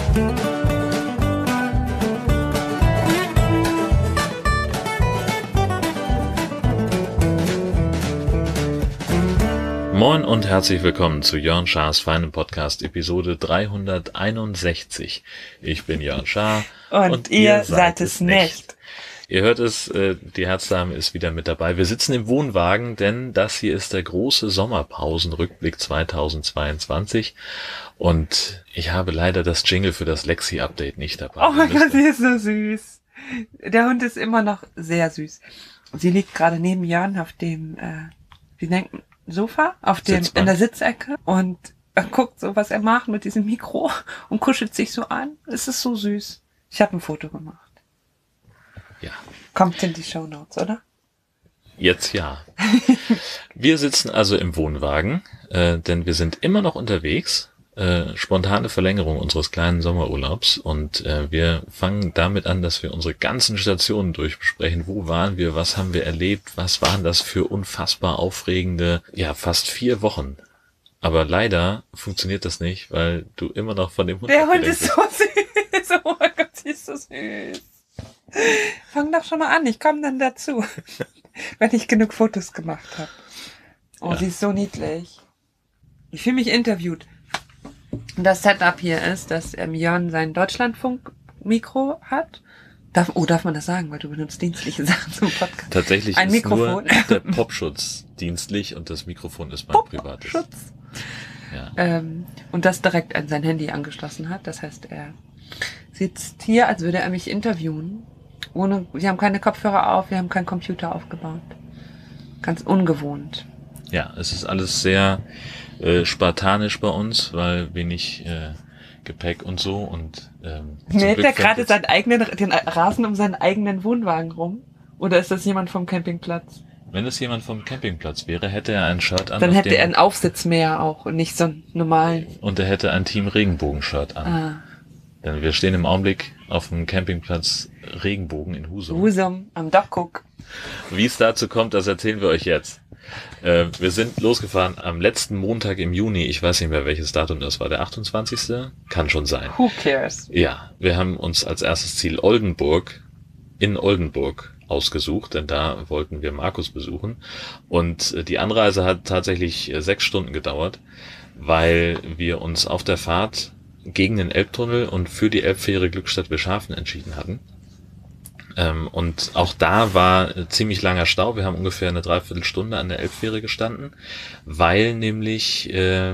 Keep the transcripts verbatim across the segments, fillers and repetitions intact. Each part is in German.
Moin und herzlich willkommen zu Jörn Schars feinem Podcast, Episode dreihunderteinundsechzig. Ich bin Jörn Schaar und, und ihr, ihr seid, seid es nicht. nicht. Ihr hört es, äh, die Herzdame ist wieder mit dabei. Wir sitzen im Wohnwagen, denn das hier ist der große Sommerpausenrückblick zweitausendzweiundzwanzig und ich habe leider das Jingle für das Lexi-Update nicht dabei. Oh mein Gott, sie ist so süß. Der Hund ist immer noch sehr süß. Sie liegt gerade neben Jörn auf dem, äh, wie nennt man, Sofa, auf dem, in der Sitzecke und er guckt so, was er macht mit diesem Mikro und kuschelt sich so an. Es ist so süß. Ich habe ein Foto gemacht. Ja. Kommt in die Shownotes, oder? Jetzt ja. Wir sitzen also im Wohnwagen, äh, denn wir sind immer noch unterwegs. Äh, spontane Verlängerung unseres kleinen Sommerurlaubs und äh, wir fangen damit an, dass wir unsere ganzen Stationen durchbesprechen. Wo waren wir? Was haben wir erlebt? Was waren das für unfassbar aufregende, ja, fast vier Wochen? Aber leider funktioniert das nicht, weil du immer noch von dem Hund Der Hund ist so süß. Oh mein Gott, sie ist so süß. Fang doch schon mal an, ich komme dann dazu, wenn ich genug Fotos gemacht habe. Oh, ja. Sie ist so niedlich. Ich fühle mich interviewt. Das Setup hier ist, dass ähm, Jörn sein Deutschlandfunk-Mikro hat. Darf, oh, darf man das sagen, weil du benutzt dienstliche Sachen zum Podcast? Tatsächlich Ein ist Mikrofon. Nur der Popschutz dienstlich und das Mikrofon ist mein Pop privates. Schutz. Ja. Ähm, und das direkt an sein Handy angeschlossen hat. Das heißt, er sitzt hier, als würde er mich interviewen. Ohne, wir haben keine Kopfhörer auf, wir haben keinen Computer aufgebaut. Ganz ungewohnt. Ja, es ist alles sehr äh, spartanisch bei uns, weil wenig äh, Gepäck und so und ähm, mäht er gerade seinen eigenen, den Rasen um seinen eigenen Wohnwagen rum? Oder ist das jemand vom Campingplatz? Wenn es jemand vom Campingplatz wäre, hätte er ein Shirt an. Dann hätte er einen Aufsitz mehr auch und nicht so einen normalen. Und er hätte ein Team Regenbogen-Shirt an. Ah. Denn wir stehen im Augenblick auf dem Campingplatz Regenbogen in Husum. Husum, am Dachguck. Wie es dazu kommt, das erzählen wir euch jetzt. Äh, wir sind losgefahren am letzten Montag im Juni. Ich weiß nicht mehr, welches Datum das war. Der achtundzwanzigste Kann schon sein. Who cares? Ja, wir haben uns als erstes Ziel Oldenburg in Oldenburg ausgesucht, denn da wollten wir Markus besuchen. Und äh, die Anreise hat tatsächlich äh, sechs Stunden gedauert, weil wir uns auf der Fahrt gegen den Elbtunnel und für die Elbfähre Glückstadt-Wilschafen entschieden hatten. Ähm, und auch da war äh, ziemlich langer Stau. Wir haben ungefähr eine Dreiviertelstunde an der Elbfähre gestanden, weil nämlich äh,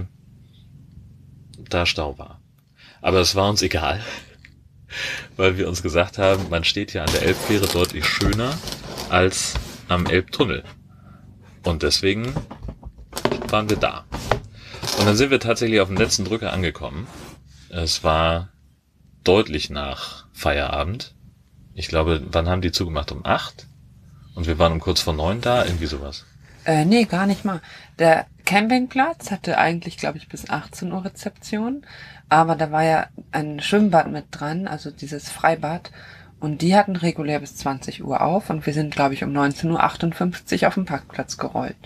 da Stau war. Aber es war uns egal, weil wir uns gesagt haben, man steht ja an der Elbfähre deutlich schöner als am Elbtunnel. Und deswegen waren wir da. Und dann sind wir tatsächlich auf dem letzten Drücker angekommen. Es war deutlich nach Feierabend. Ich glaube, wann haben die zugemacht? Um acht? Und wir waren um kurz vor neun da? Irgendwie sowas. Äh, nee, gar nicht mal. Der Campingplatz hatte eigentlich, glaube ich, bis achtzehn Uhr Rezeption. Aber da war ja ein Schwimmbad mit dran, also dieses Freibad. Und die hatten regulär bis zwanzig Uhr auf. Und wir sind, glaube ich, um neunzehn Uhr achtundfünfzig auf den Parkplatz gerollt.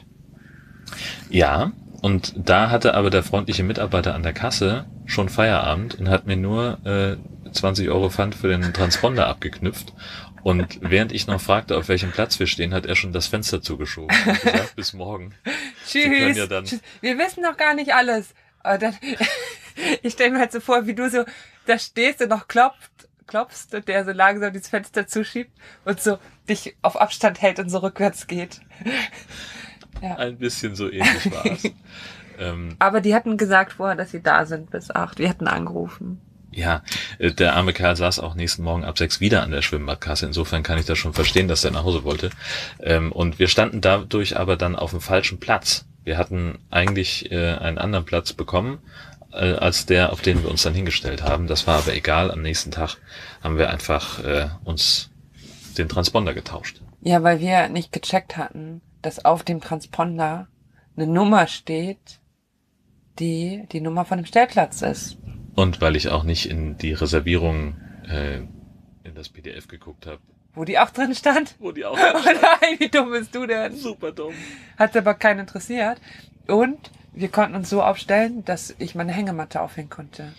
Ja, und da hatte aber der freundliche Mitarbeiter an der Kasse schon Feierabend und hat mir nur äh, zwanzig Euro Pfand für den Transponder abgeknüpft. Und während ich noch fragte, auf welchem Platz wir stehen, hat er schon das Fenster zugeschoben und gesagt, bis morgen. Tschüss, ja dann tschüss. Wir wissen noch gar nicht alles. Aber dann, ich stelle mir halt so vor, wie du so da stehst und noch klopft, klopfst und der so langsam dieses Fenster zuschiebt und so dich auf Abstand hält und so rückwärts geht. Ja. Ein bisschen so ähnlich war es. ähm, Aber die hatten gesagt vorher, dass sie da sind bis acht. Wir hatten angerufen. Ja, der arme Kerl saß auch nächsten Morgen ab sechs wieder an der Schwimmbadkasse. Insofern kann ich das schon verstehen, dass er nach Hause wollte. Ähm, und wir standen dadurch aber dann auf dem falschen Platz. Wir hatten eigentlich äh, einen anderen Platz bekommen, äh, als der, auf den wir uns dann hingestellt haben. Das war aber egal. Am nächsten Tag haben wir einfach äh, uns den Transponder getauscht. Ja, weil wir nicht gecheckt hatten, dass auf dem Transponder eine Nummer steht, die die Nummer von dem Stellplatz ist. Und weil ich auch nicht in die Reservierung äh, in das P D F geguckt habe. Wo die auch drin stand? Wo die auch drin stand. Oh nein, wie dumm bist du denn? Super dumm. Hat aber keinen interessiert. Und wir konnten uns so aufstellen, dass ich meine Hängematte aufhängen konnte.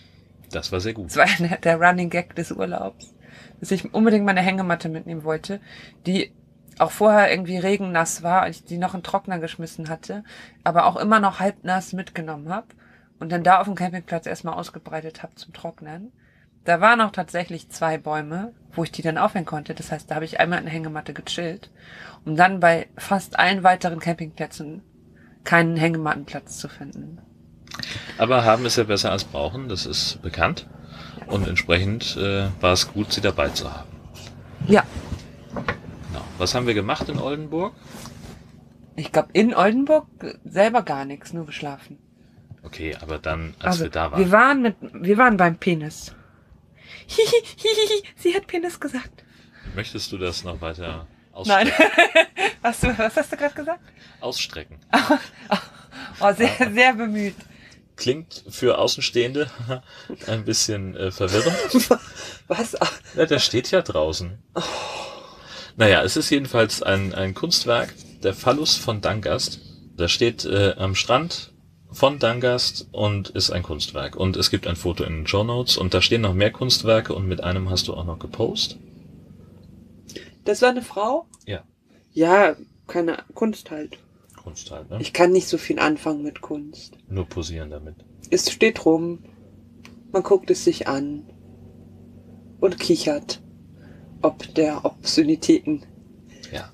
Das war sehr gut. Das war der, der Running Gag des Urlaubs, dass ich unbedingt meine Hängematte mitnehmen wollte, die auch vorher irgendwie regennass war, als ich die noch in den Trockner geschmissen hatte, aber auch immer noch halbnass mitgenommen habe und dann da auf dem Campingplatz erstmal ausgebreitet habe zum Trocknen. Da waren auch tatsächlich zwei Bäume, wo ich die dann aufhängen konnte. Das heißt, da habe ich einmal in der Hängematte gechillt, um dann bei fast allen weiteren Campingplätzen keinen Hängemattenplatz zu finden. Aber haben ist ja besser als brauchen, das ist bekannt. Und entsprechend äh, war es gut, sie dabei zu haben. Ja. Genau. Was haben wir gemacht in Oldenburg? Ich glaube, in Oldenburg selber gar nichts, nur geschlafen. Okay, aber dann, als also, wir da waren. Wir waren mit, wir waren beim Penis. Hihi, hihi, sie hat Penis gesagt. Möchtest du das noch weiter ausstrecken? Nein. Hast du, was hast du gerade gesagt? Ausstrecken. Oh, sehr, sehr bemüht. Klingt für Außenstehende ein bisschen äh, verwirrend. Was? Ja, der steht ja draußen. Oh. Naja, es ist jedenfalls ein, ein Kunstwerk, der Phallus von Dangast. Der steht äh, am Strand von Dangast und ist ein Kunstwerk. Und es gibt ein Foto in den Shownotes und da stehen noch mehr Kunstwerke und mit einem hast du auch noch gepostet. Das war eine Frau? Ja. Ja, keine Kunst halt. Kunst halt, ne? Ich kann nicht so viel anfangen mit Kunst. Nur posieren damit. Es steht rum, man guckt es sich an und kichert ob der Obszönitäten. Ja.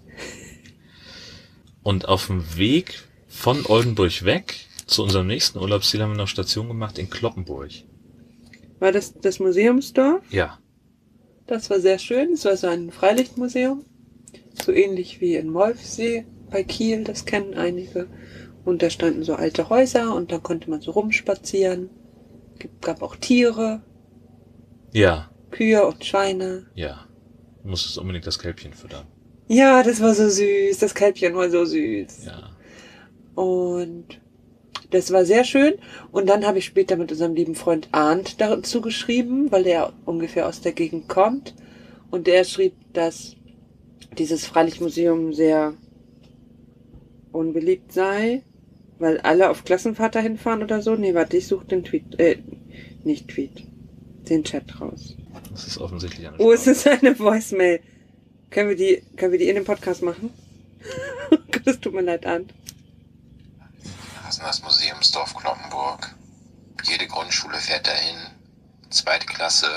Und auf dem Weg von Oldenburg weg zu unserem nächsten Urlaubsziel haben wir noch Station gemacht in Cloppenburg. War das das Museumsdorf? Ja. Das war sehr schön. Es war so ein Freilichtmuseum. So ähnlich wie in Molfsee bei Kiel, das kennen einige. Und da standen so alte Häuser und da konnte man so rumspazieren. Es gab auch Tiere. Ja. Kühe und Schweine. Ja. Du musstest unbedingt das Kälbchen füttern. Ja, das war so süß. Das Kälbchen war so süß. Ja. Und das war sehr schön. Und dann habe ich später mit unserem lieben Freund Arndt dazu geschrieben, weil der ungefähr aus der Gegend kommt. Und der schrieb, dass dieses Freilichtmuseum sehr unbeliebt sei, weil alle auf Klassenfahrt dahin fahren oder so. Nee, warte, ich suche den Tweet, äh, nicht Tweet, den Chat raus. Das ist offensichtlich eine Oh, es ist eine Voicemail. Können wir die, können wir die in dem Podcast machen? Das tut mir leid, Arndt. Das ist das Museumsdorf Cloppenburg. Jede Grundschule fährt dahin, zweite Klasse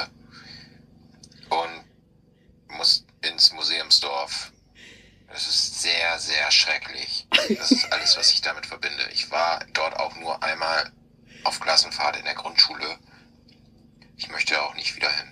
und muss ins Museumsdorf. Das ist sehr, sehr schrecklich. Das ist alles, was ich damit verbinde. Ich war dort auch nur einmal auf Klassenfahrt in der Grundschule. Ich möchte auch nicht wieder hin.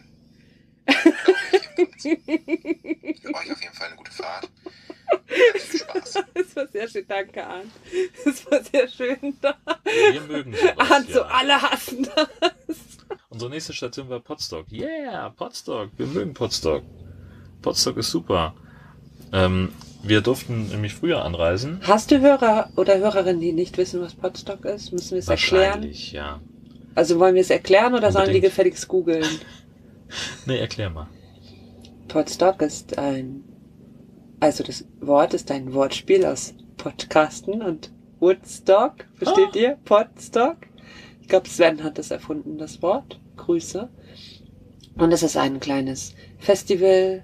Für euch auf jeden Fall eine gute Fahrt. Viel Spaß. Das war sehr schön, danke Arndt. Das war sehr schön da. Wir mögen sowas, Arndt, so ja. alle hassen das. Unsere nächste Station war Potsdok. Yeah, Potsdok. Wir mögen Potsdok. Potsdok ist super. Ähm, wir durften nämlich früher anreisen. Hast du Hörer oder Hörerinnen, die nicht wissen, was Potsdok ist? Müssen wir es erklären? Wahrscheinlich, ja. Also wollen wir es erklären oder sollen die Unbedingt. gefälligst googeln? Nee, erklär mal. Potsdok ist ein, also das Wort ist ein Wortspiel aus Podcasten und Woodstock. Versteht Ah. ihr? Potsdok. Ich glaube, Sven hat das erfunden, das Wort. Grüße. Und es ist ein kleines Festival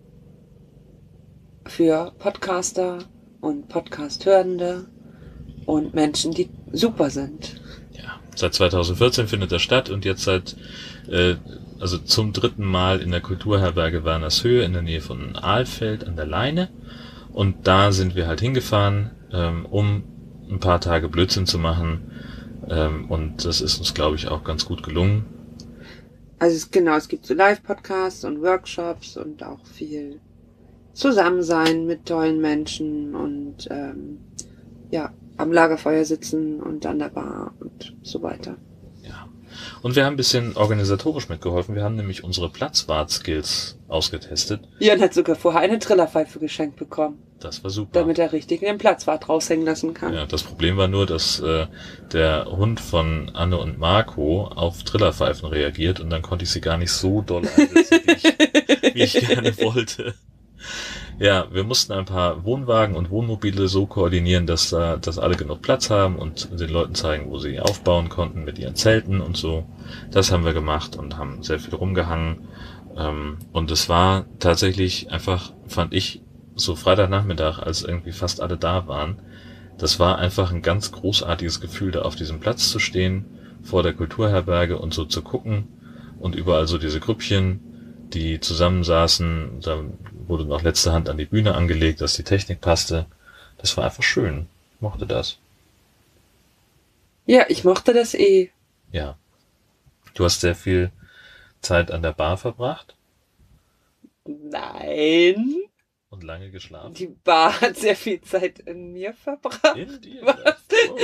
für Podcaster und Podcast-Hörende und Menschen, die super sind. Ja, seit zweitausendvierzehn findet das statt und jetzt seit, äh, also zum dritten Mal in der Kulturherberge Wernershöhe in der Nähe von Ahlfeld an der Leine. Und da sind wir halt hingefahren, ähm, um ein paar Tage Blödsinn zu machen. Ähm, und das ist uns, glaube ich, auch ganz gut gelungen. Also es, genau, es gibt so Live-Podcasts und Workshops und auch viel Zusammensein mit tollen Menschen und ähm, ja, am Lagerfeuer sitzen und an der Bar und so weiter. Ja. Und wir haben ein bisschen organisatorisch mitgeholfen. Wir haben nämlich unsere Platzwart-Skills ausgetestet. Jörn hat sogar vorher eine Trillerpfeife geschenkt bekommen, Das war super. damit er richtig den Platzwart raushängen lassen kann. Ja, das Problem war nur, dass äh, der Hund von Anne und Marco auf Trillerpfeifen reagiert und dann konnte ich sie gar nicht so doll einsetzen, wie ich, wie ich gerne wollte. Ja, wir mussten ein paar Wohnwagen und Wohnmobile so koordinieren, dass da, dass alle genug Platz haben und den Leuten zeigen, wo sie aufbauen konnten mit ihren Zelten und so. Das haben wir gemacht und haben sehr viel rumgehangen. Ähm, und es war tatsächlich einfach, fand ich, so Freitagnachmittag, als irgendwie fast alle da waren. Das war einfach ein ganz großartiges Gefühl, da auf diesem Platz zu stehen, vor der Kulturherberge und so zu gucken und überall so diese Grüppchen, die zusammensaßen. Da wurde noch letzte Hand an die Bühne angelegt, dass die Technik passte. Das war einfach schön. Ich mochte das. Ja, ich mochte das eh. Ja. Du hast sehr viel Zeit an der Bar verbracht Nein. und lange geschlafen. Die Bar hat sehr viel Zeit in mir verbracht. In dir? Was? Oh.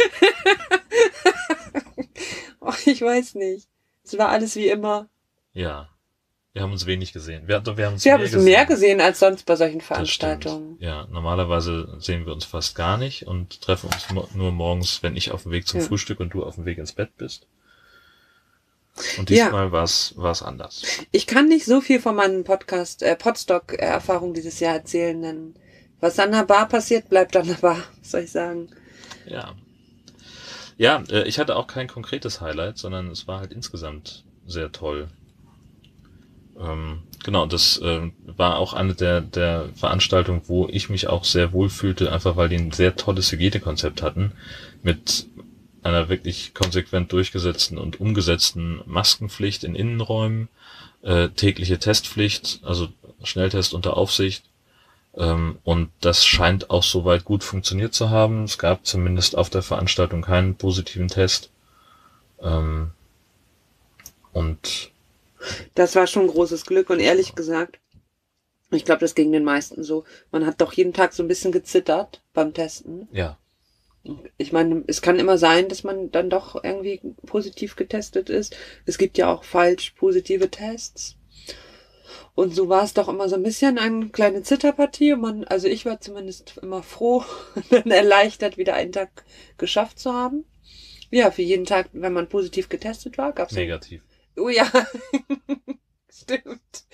Oh, ich weiß nicht. Es war alles wie immer. Ja. Wir haben uns wenig gesehen. Wir, wir haben uns Wir mehr haben es gesehen. mehr gesehen als sonst bei solchen Das Veranstaltungen. stimmt. Ja, normalerweise sehen wir uns fast gar nicht und treffen uns mo- nur morgens, wenn ich auf dem Weg zum Ja. Frühstück und du auf dem Weg ins Bett bist. Und Ja. diesmal war es anders. Ich kann nicht so viel von meinen Podcast, äh, Podstock-Erfahrungen dieses Jahr erzählen, denn was an der Bar passiert, bleibt an der Bar, was soll ich sagen. Ja. Ja, äh, ich hatte auch kein konkretes Highlight, sondern es war halt insgesamt sehr toll. Ähm, genau, das äh, war auch eine der, der Veranstaltungen, wo ich mich auch sehr wohl fühlte, einfach weil die ein sehr tolles Hygienekonzept hatten, mit einer wirklich konsequent durchgesetzten und umgesetzten Maskenpflicht in Innenräumen, äh, tägliche Testpflicht, also Schnelltest unter Aufsicht. Ähm, und das scheint auch soweit gut funktioniert zu haben. Es gab zumindest auf der Veranstaltung keinen positiven Test. Ähm, und Das war schon großes Glück und ehrlich gesagt, ich glaube, das ging den meisten so. Man hat doch jeden Tag so ein bisschen gezittert beim Testen. ja, Ich meine, es kann immer sein, dass man dann doch irgendwie positiv getestet ist. Es gibt ja auch falsch positive Tests. Und so war es doch immer so ein bisschen eine kleine Zitterpartie. Und man, also ich war zumindest immer froh und erleichtert, wieder einen Tag geschafft zu haben. Ja, für jeden Tag, wenn man positiv getestet war, gab's negativ. Oh ja, stimmt.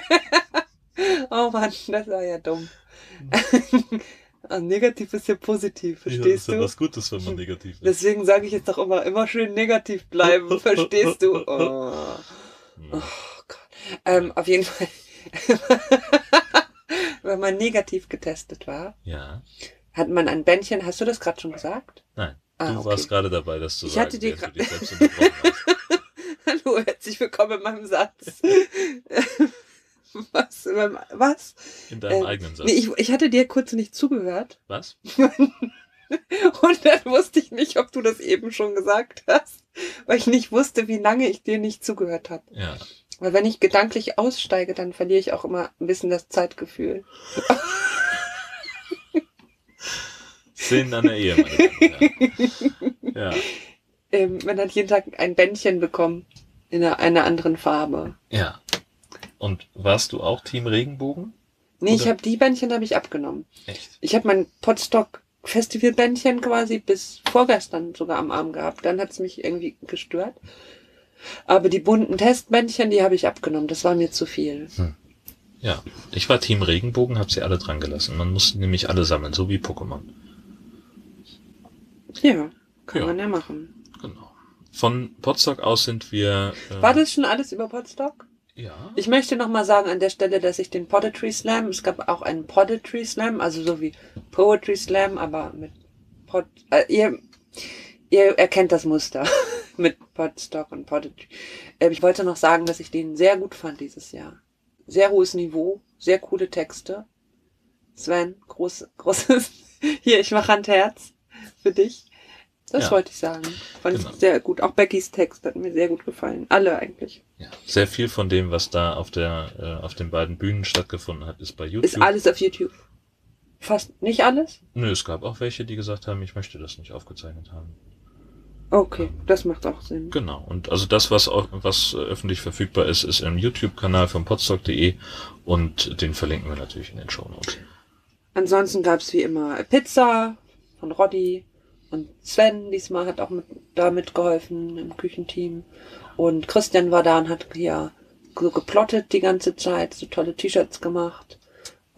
Oh Mann, das war ja dumm. Also negativ ist ja positiv, verstehst du? Gutes, wenn man negativ ist. Deswegen sage ich jetzt doch immer, immer schön negativ bleiben, verstehst du? Oh, oh Gott. Ähm, auf jeden Fall, wenn man negativ getestet war, Ja, hat man ein Bändchen, hast du das gerade schon gesagt? nein. Ah, Du okay. warst gerade dabei, das zu Ich sagen, hatte dir während du gra- dich selbst unterbrochen hast. Hallo, herzlich willkommen in meinem Satz. Was? Was? In deinem Ähm, eigenen Satz. Nee, ich, ich hatte dir kurz nicht zugehört. Was? Und dann wusste ich nicht, ob du das eben schon gesagt hast, weil ich nicht wusste, wie lange ich dir nicht zugehört habe. Ja. Weil wenn ich gedanklich aussteige, dann verliere ich auch immer ein bisschen das Zeitgefühl. Szenen an der Ehe, meine Damen und Herren. Ja. Ähm, man hat jeden Tag ein Bändchen bekommen in einer, einer anderen Farbe. Ja. Und warst du auch Team Regenbogen? Nee, ich Oder- habe die Bändchen habe ich abgenommen. Echt? Ich habe mein Podstock Festivalbändchen quasi bis vorgestern sogar am Arm gehabt. Dann hat es mich irgendwie gestört. Aber die bunten Testbändchen, die habe ich abgenommen. Das war mir zu viel. Ja. Ich war Team Regenbogen, hab sie alle dran gelassen. Man musste nämlich alle sammeln, so wie Pokémon. Ja, kann Ja. man ja machen. Genau. Von Potsdok aus sind wir... Äh, War das schon alles über Podstock? Ja. Ich möchte noch mal sagen an der Stelle, dass ich den Poetry Slam, es gab auch einen Poetry Slam, also so wie Poetry Slam, aber mit Pod, äh, ihr, ihr erkennt das Muster mit Podstock und Poetry. Äh, ich wollte noch sagen, dass ich den sehr gut fand dieses Jahr. Sehr hohes Niveau, sehr coole Texte. Sven, groß, großes, hier, ich mache Hand Herz für dich. Das Ja. wollte ich sagen. Fand Genau. ich sehr gut. Auch Beckys Text hat mir sehr gut gefallen. Alle eigentlich. Ja. Sehr viel von dem, was da auf der äh, auf den beiden Bühnen stattgefunden hat, ist bei YouTube. Ist alles auf YouTube. Fast nicht alles? Nö, es gab auch welche, die gesagt haben, ich möchte das nicht aufgezeichnet haben. Okay, das macht auch Sinn. Genau. Und also das, was auch, was äh, öffentlich verfügbar ist, ist im YouTube-Kanal von podstock punkt de und den verlinken wir natürlich in den Shownotes. Ansonsten gab's wie immer Pizza von Roddy und Sven diesmal hat auch mit, da mitgeholfen im Küchenteam. Und Christian war da und hat ja so geplottet die ganze Zeit, so tolle T-Shirts gemacht.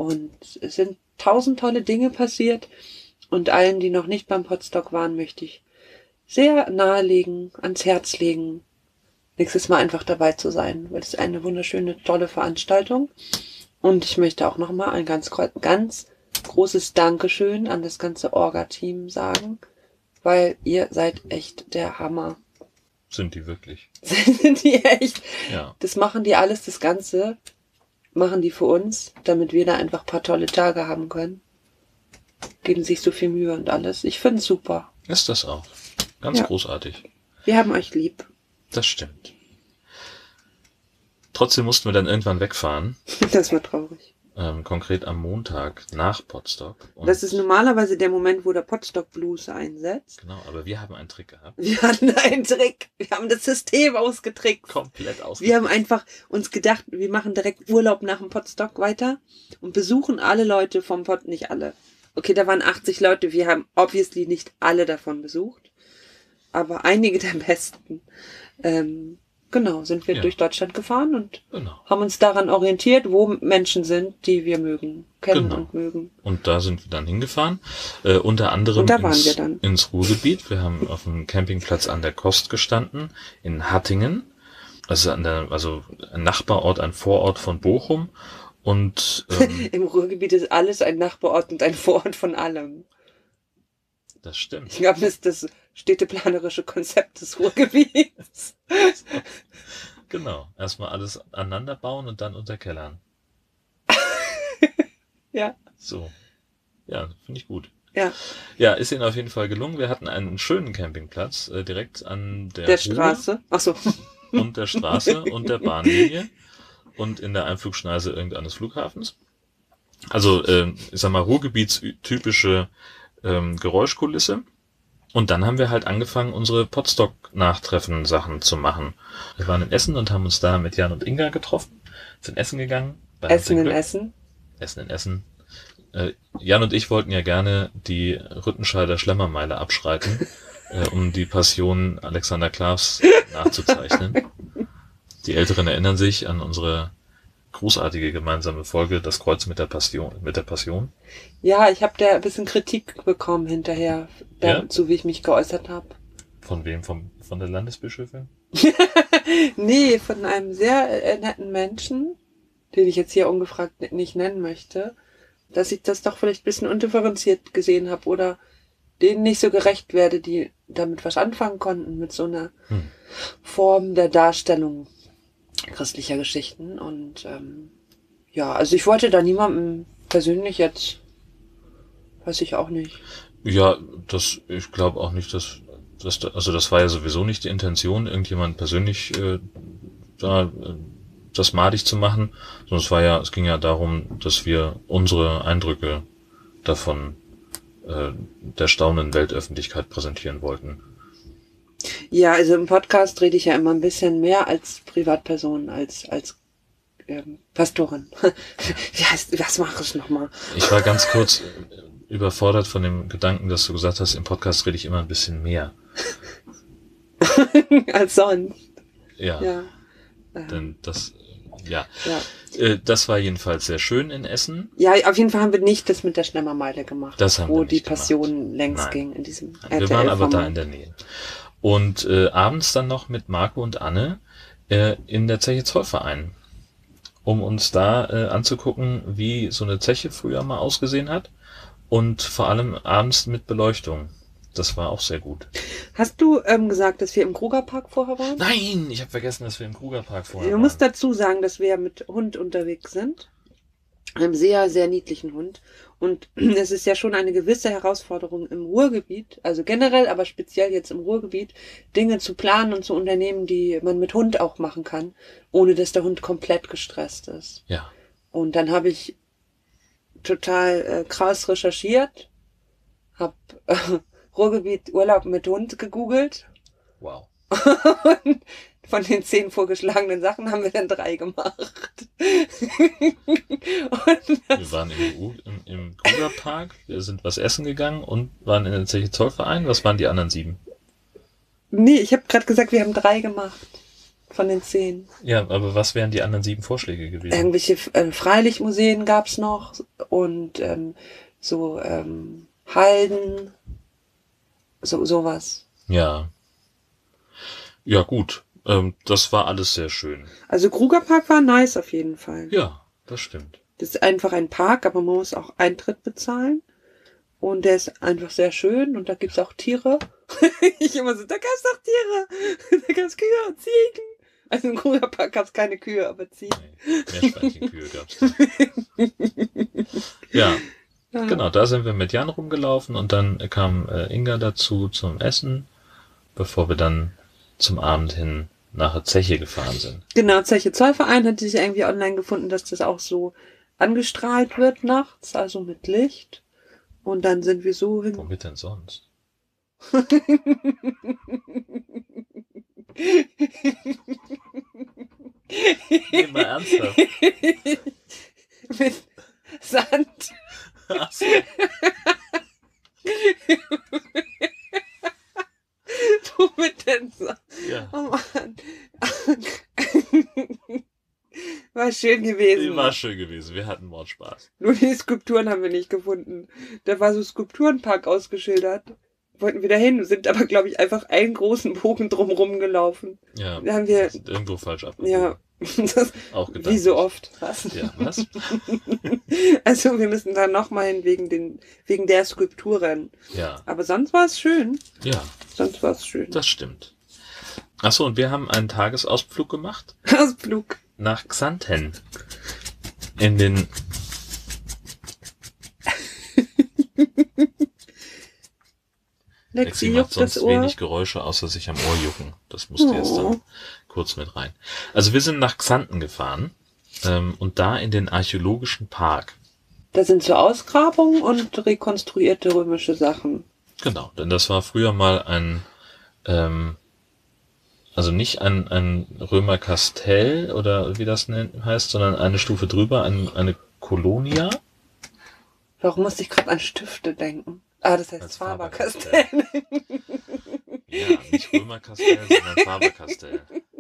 Und es sind tausend tolle Dinge passiert. Und allen, die noch nicht beim Podstock waren, möchte ich sehr nahelegen, ans Herz legen, nächstes Mal einfach dabei zu sein, weil es ist eine wunderschöne, tolle Veranstaltung. Und ich möchte auch nochmal ein ganz, ganz großes Dankeschön an das ganze Orga-Team sagen, weil ihr seid echt der Hammer. Sind die wirklich? Sind die echt? Ja. Das machen die alles, das Ganze machen die für uns, damit wir da einfach ein paar tolle Tage haben können. Geben sich so viel Mühe und alles. Ich finde es super. Ist das auch. Ganz Ja. großartig. Wir haben euch lieb. Das stimmt. Trotzdem mussten wir dann irgendwann wegfahren. Das war traurig. Ähm, konkret am Montag nach Potsdok. Und Das ist normalerweise der Moment, wo der Podstock Blues einsetzt. Genau, aber wir haben einen Trick gehabt. Wir hatten einen Trick. Wir haben das System ausgetrickst. Komplett Wir ausgetrickst. haben einfach uns gedacht, wir machen direkt Urlaub nach dem Podstock weiter und besuchen alle Leute vom Pod, nicht alle. Okay, da waren achtzig Leute, wir haben obviously nicht alle davon besucht, aber einige der besten. Ähm, genau, sind wir Ja. durch Deutschland gefahren und Genau. haben uns daran orientiert, wo Menschen sind, die wir mögen, kennen Genau. und mögen. Und da sind wir dann hingefahren. Äh, unter anderem Und da waren ins, wir dann. ins Ruhrgebiet. Wir haben auf dem Campingplatz an der Kost gestanden, in Hattingen. Also an der, also ein Nachbarort, ein Vorort von Bochum. Und ähm, Im Ruhrgebiet ist alles ein Nachbarort und ein Vorort von allem. das stimmt. Ich glaube, das ist das städteplanerische Konzept des Ruhrgebiets. Genau. Erstmal alles aneinander bauen und dann unterkellern. Ja. So. Ja, finde ich gut. Ja, Ja, ist Ihnen auf jeden Fall gelungen. Wir hatten einen schönen Campingplatz äh, direkt an der, der Ruhr Straße. Ach so. und der Straße und der Bahnlinie und in der Einflugschneise irgendeines Flughafens. Also, ähm, ich sag mal, Ruhrgebietstypische ähm, Geräuschkulisse. Und dann haben wir halt angefangen, unsere Podstock-Nachtreffen-Sachen zu machen. Wir waren in Essen und haben uns da mit Jan und Inga getroffen, sind essen gegangen. Bei Hans Essen im in Glück. Essen. Essen in Essen. Äh, Jan und ich wollten ja gerne die Rüttenscheider Schlemmermeile abschreiten, äh, um die Passion Alexander Klavs nachzuzeichnen. Die Älteren erinnern sich an unsere großartige gemeinsame Folge Das Kreuz mit der Passion. Mit der Passion. Ja, ich habe da ein bisschen Kritik bekommen hinterher, Ja? dazu, wie ich mich geäußert habe. Von wem? Vom, von der Landesbischöfin? Nee, von einem sehr äh, netten Menschen, den ich jetzt hier ungefragt nicht nennen möchte, dass ich das doch vielleicht ein bisschen undifferenziert gesehen habe oder denen nicht so gerecht werde, die damit was anfangen konnten, mit so einer Hm. Form der Darstellung christlicher Geschichten. Und ähm, ja, also ich wollte da niemandem persönlich jetzt, weiß ich auch nicht. Ja, das, ich glaube auch nicht, dass, dass da, also das war ja sowieso nicht die Intention, irgendjemand persönlich äh, da äh, das madig zu machen, sondern es war ja, es ging ja darum, dass wir unsere Eindrücke davon äh, der staunenden Weltöffentlichkeit präsentieren wollten. Ja, also im Podcast rede ich ja immer ein bisschen mehr als Privatperson, als als ähm, Pastorin. Wie heißt, was mache ich nochmal? Ich war ganz kurz äh, überfordert von dem Gedanken, dass du gesagt hast, im Podcast rede ich immer ein bisschen mehr. Als sonst. Ja, Ja. Ähm, denn das, ja, ja. äh, das war jedenfalls sehr schön in Essen. Ja, auf jeden Fall haben wir nicht das mit der Schlemmermeile gemacht, Das haben wo wir die nicht Passion längst Nein. ging in diesem Wir waren aber da in R T L-Format. der Nähe. Und äh, abends dann noch mit Marco und Anne äh, in der Zeche Zollverein, um uns da äh, anzugucken, wie so eine Zeche früher mal ausgesehen hat und vor allem abends mit Beleuchtung. Das war auch sehr gut. Hast du ähm, gesagt, dass wir im Krugerpark vorher waren? Nein, ich habe vergessen, dass wir im Krugerpark vorher Du waren. musst dazu sagen, dass wir mit Hund unterwegs sind. Einem sehr, sehr niedlichen Hund. Und es ist ja schon eine gewisse Herausforderung im Ruhrgebiet, also generell, aber speziell jetzt im Ruhrgebiet, Dinge zu planen und zu unternehmen, die man mit Hund auch machen kann, ohne dass der Hund komplett gestresst ist. Ja, Und dann habe ich total äh, krass recherchiert, habe äh, Ruhrgebiet Urlaub mit Hund gegoogelt. wow. Und von den zehn vorgeschlagenen Sachen haben wir dann drei gemacht. Und Wir waren im, U- im, im Krugerpark, wir sind was essen gegangen und waren in der Zeche Zollverein. Was waren die anderen sieben? nee, ich habe gerade gesagt, wir haben drei gemacht. von den zehn. Ja, aber was wären die anderen sieben Vorschläge gewesen? Irgendwelche äh, Freilichtmuseen gab's noch und ähm, so ähm, Halden, so sowas. Ja. Ja, gut. Ähm, das war alles sehr schön. Also Krugerpark war nice auf jeden Fall. Ja, das stimmt. Das ist einfach ein Park, aber man muss auch Eintritt bezahlen. Und der ist einfach sehr schön und da gibt's auch Tiere. Ich immer so, da gab's doch Tiere. Da gab's Kühe und Ziegen. Also im Krugerpark gab's keine Kühe, aber Ziegen. Nee, Meerschweinchenkühe gab's da. Ja, Ja. genau, da sind wir mit Jan rumgelaufen und dann kam äh, Inga dazu zum Essen, bevor wir dann zum Abend hin nach der Zeche gefahren sind. Genau, Zeche Zollverein hatte ich irgendwie online gefunden, dass das auch so angestrahlt wird nachts, also mit Licht. Und dann sind wir so hin. Womit denn sonst? Nee, mal ernsthaft. Mit Sand. Ach so. Womit denn so? Ja, Oh Mann. War schön gewesen. war schön gewesen. Wir hatten Mordspaß. Nur die Skulpturen haben wir nicht gefunden. Da war so Skulpturenpark ausgeschildert. Wollten wir dahin, sind aber, glaube ich, einfach einen großen Bogen drumherum gelaufen. Ja, Da haben wir, sind irgendwo falsch abgebogen. ja, das, Auch wie gedanklich. so oft. Was? Ja, was? Also wir müssen da nochmal hin wegen den, wegen der Skulpturen. Ja, Aber sonst war es schön. ja, Sonst war es schön. das stimmt. Ach so, und wir haben einen Tagesausflug gemacht Ausflug. nach Xanten. In den... Lexi Lexi macht juckt das sonst Ohr. wenig Geräusche, außer sich am Ohr jucken. Das musste jetzt Oh. dann kurz mit rein. Also wir sind nach Xanten gefahren ähm, und da in den archäologischen Park. Da sind so Ausgrabungen und rekonstruierte römische Sachen. Genau, denn das war früher mal ein, ähm, also nicht ein, ein Römerkastell oder wie das nennt, heißt, sondern eine Stufe drüber, ein, eine Colonia. Warum musste ich gerade an Stifte denken? Ah, das heißt Als Faber-Castell. Ja, nicht Römerkastell, sondern Faber-Castell.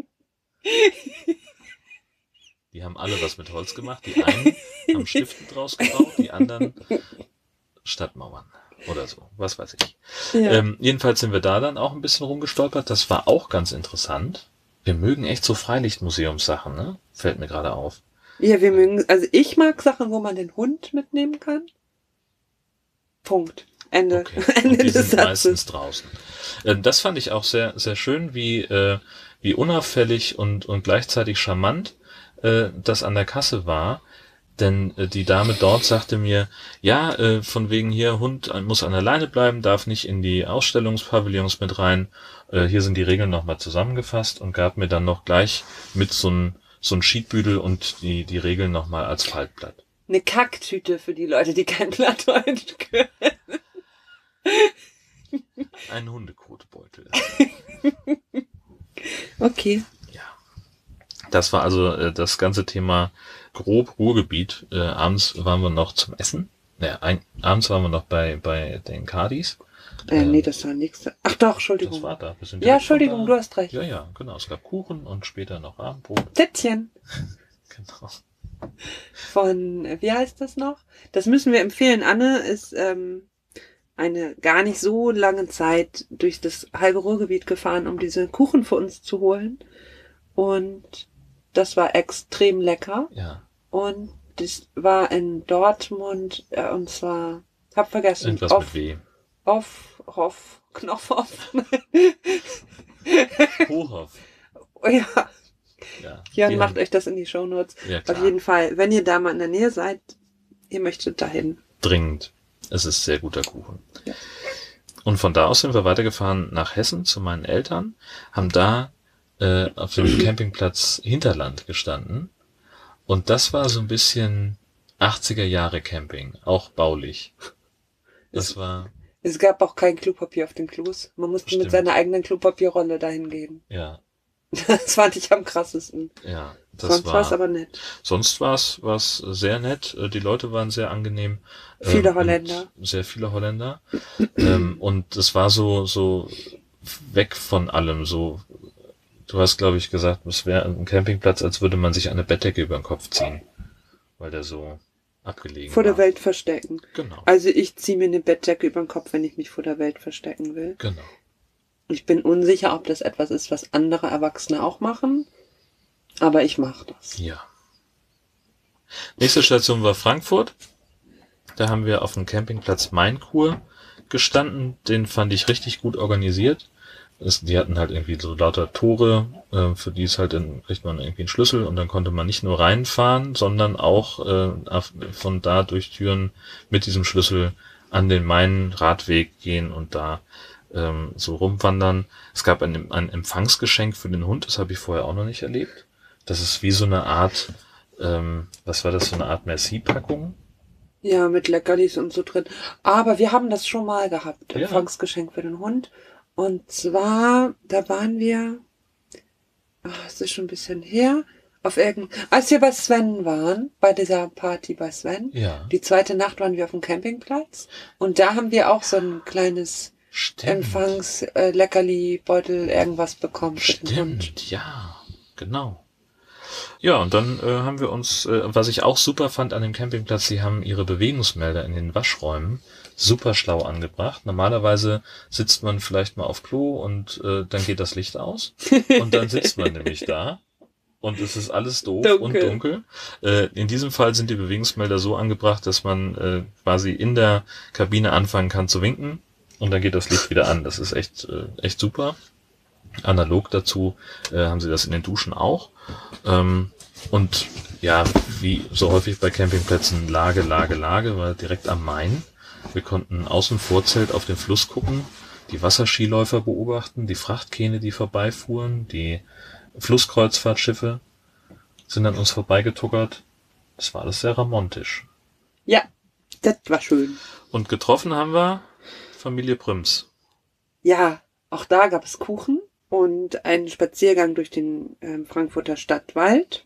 Die haben alle was mit Holz gemacht. Die einen haben Stiften draus gebaut, die anderen Stadtmauern oder so, was weiß ich. Ja. Ähm, jedenfalls sind wir da dann auch ein bisschen rumgestolpert. Das war auch ganz interessant. Wir mögen echt so Freilichtmuseumssachen, ne? Fällt mir gerade auf. Ja, wir mögen, also ich mag Sachen, wo man den Hund mitnehmen kann. Punkt. Ende. Okay. Ende Und die des sind meistens Satzes. draußen. Ähm, das fand ich auch sehr, sehr schön, wie, äh, wie unauffällig und, und gleichzeitig charmant äh, das an der Kasse war. Denn äh, die Dame dort sagte mir, ja, äh, von wegen hier, Hund muss an der Leine bleiben, darf nicht in die Ausstellungspavillons mit rein. Äh, hier sind die Regeln nochmal zusammengefasst und gab mir dann noch gleich mit so ein so ein Sheetbüdel und die, die Regeln nochmal als Faltblatt. Eine Kacktüte für die Leute, die kein Plattdeutsch können. Ein Hundekotbeutel. Okay. Ja. Das war also äh, das ganze Thema grob Ruhrgebiet. Äh, abends waren wir noch zum Essen. Naja, ein, abends waren wir noch bei, bei den Cardis. Äh, Ähm, nee, das war nichts. Ach doch, Entschuldigung. Das war da. Wir sind Ja, direkt von Entschuldigung, da. du hast recht. Ja, ja, genau. Es gab Kuchen und später noch Abendbrot. Sätzchen Genau. von, äh, wie heißt das noch? Das müssen wir empfehlen. Anne ist ähm, eine gar nicht so lange Zeit durch das halbe Ruhrgebiet gefahren, um diese Kuchen für uns zu holen. Und das war extrem lecker. Ja. Und das war in Dortmund, äh, und zwar, hab vergessen, Irgendwas auf, mit W. auf, auf, Knopfhoff. Hohoff. Oh ja, Ja. Jörn Die macht haben- euch das in die Shownotes. Ja, Auf klar. jeden Fall, wenn ihr da mal in der Nähe seid, ihr möchtet dahin. Dringend. Es ist sehr guter Kuchen. Ja. Und von da aus sind wir weitergefahren nach Hessen zu meinen Eltern, haben da äh, auf dem Campingplatz Hinterland gestanden. Und das war so ein bisschen achtziger Jahre Camping, auch baulich. Das war, Es gab auch kein Klopapier auf den Klos. Man musste Stimmt. mit seiner eigenen Klopapierrolle dahin gehen. ja, Das fand ich am krassesten. ja, das Sonst war es war, aber nett. sonst war es war's sehr nett. Äh, Die Leute waren sehr angenehm. Viele ähm, Holländer. und Sehr viele Holländer. ähm, und es war so, so weg von allem, so, Du hast, glaube ich, gesagt, es wäre ein Campingplatz, als würde man sich eine Bettdecke über den Kopf ziehen, weil der so abgelegen Vor war. der Welt verstecken. Genau. Also ich ziehe mir eine Bettdecke über den Kopf, wenn ich mich vor der Welt verstecken will. Genau. Ich bin unsicher, ob das etwas ist, was andere Erwachsene auch machen, aber ich mache das. Ja. Nächste Station war Frankfurt. Da haben wir auf dem Campingplatz Mainkur gestanden. Den fand ich richtig gut organisiert. Es, die hatten halt irgendwie so lauter Tore, äh, für die es halt dann kriegt man irgendwie einen Schlüssel und dann konnte man nicht nur reinfahren, sondern auch äh, von da durch Türen mit diesem Schlüssel an den Main-Radweg gehen und da ähm, so rumwandern. Es gab ein, ein Empfangsgeschenk für den Hund, das habe ich vorher auch noch nicht erlebt. Das ist wie so eine Art, ähm, was war das, so eine Art Merci-Packung? Ja, mit Leckerlis und so drin. Aber wir haben das schon mal gehabt, Ja. Empfangsgeschenk für den Hund. Und zwar, da waren wir, ach, es ist schon ein bisschen her, auf irgendein, als wir bei Sven waren, bei dieser Party bei Sven, Ja. die zweite Nacht waren wir auf dem Campingplatz und da haben wir auch so ein kleines Stimmt. Empfangs, äh, Leckerli, Beutel, irgendwas bekommen für den Hund. Stimmt, ja, genau. Ja, und dann äh, haben wir uns, äh, was ich auch super fand an dem Campingplatz, sie haben ihre Bewegungsmelder in den Waschräumen super schlau angebracht. Normalerweise sitzt man vielleicht mal auf Klo und äh, dann geht das Licht aus und dann sitzt man nämlich da und es ist alles doof Dunkel. und dunkel. Äh, in diesem Fall sind die Bewegungsmelder so angebracht, dass man äh, quasi in der Kabine anfangen kann zu winken und dann geht das Licht wieder an. Das ist echt, äh, echt super. Analog dazu äh, haben sie das in den Duschen auch. Ähm, und ja, wie so häufig bei Campingplätzen Lage, Lage, Lage, war direkt am Main. Wir konnten aus dem Vorzelt auf den Fluss gucken, die Wasserskiläufer beobachten, die Frachtkähne, die vorbeifuhren, die Flusskreuzfahrtschiffe sind an uns vorbeigetuckert. Das war alles sehr romantisch. Ja, das war schön. Und getroffen haben wir Familie Prüms. Ja, auch da gab es Kuchen und einen Spaziergang durch den ähm, Frankfurter Stadtwald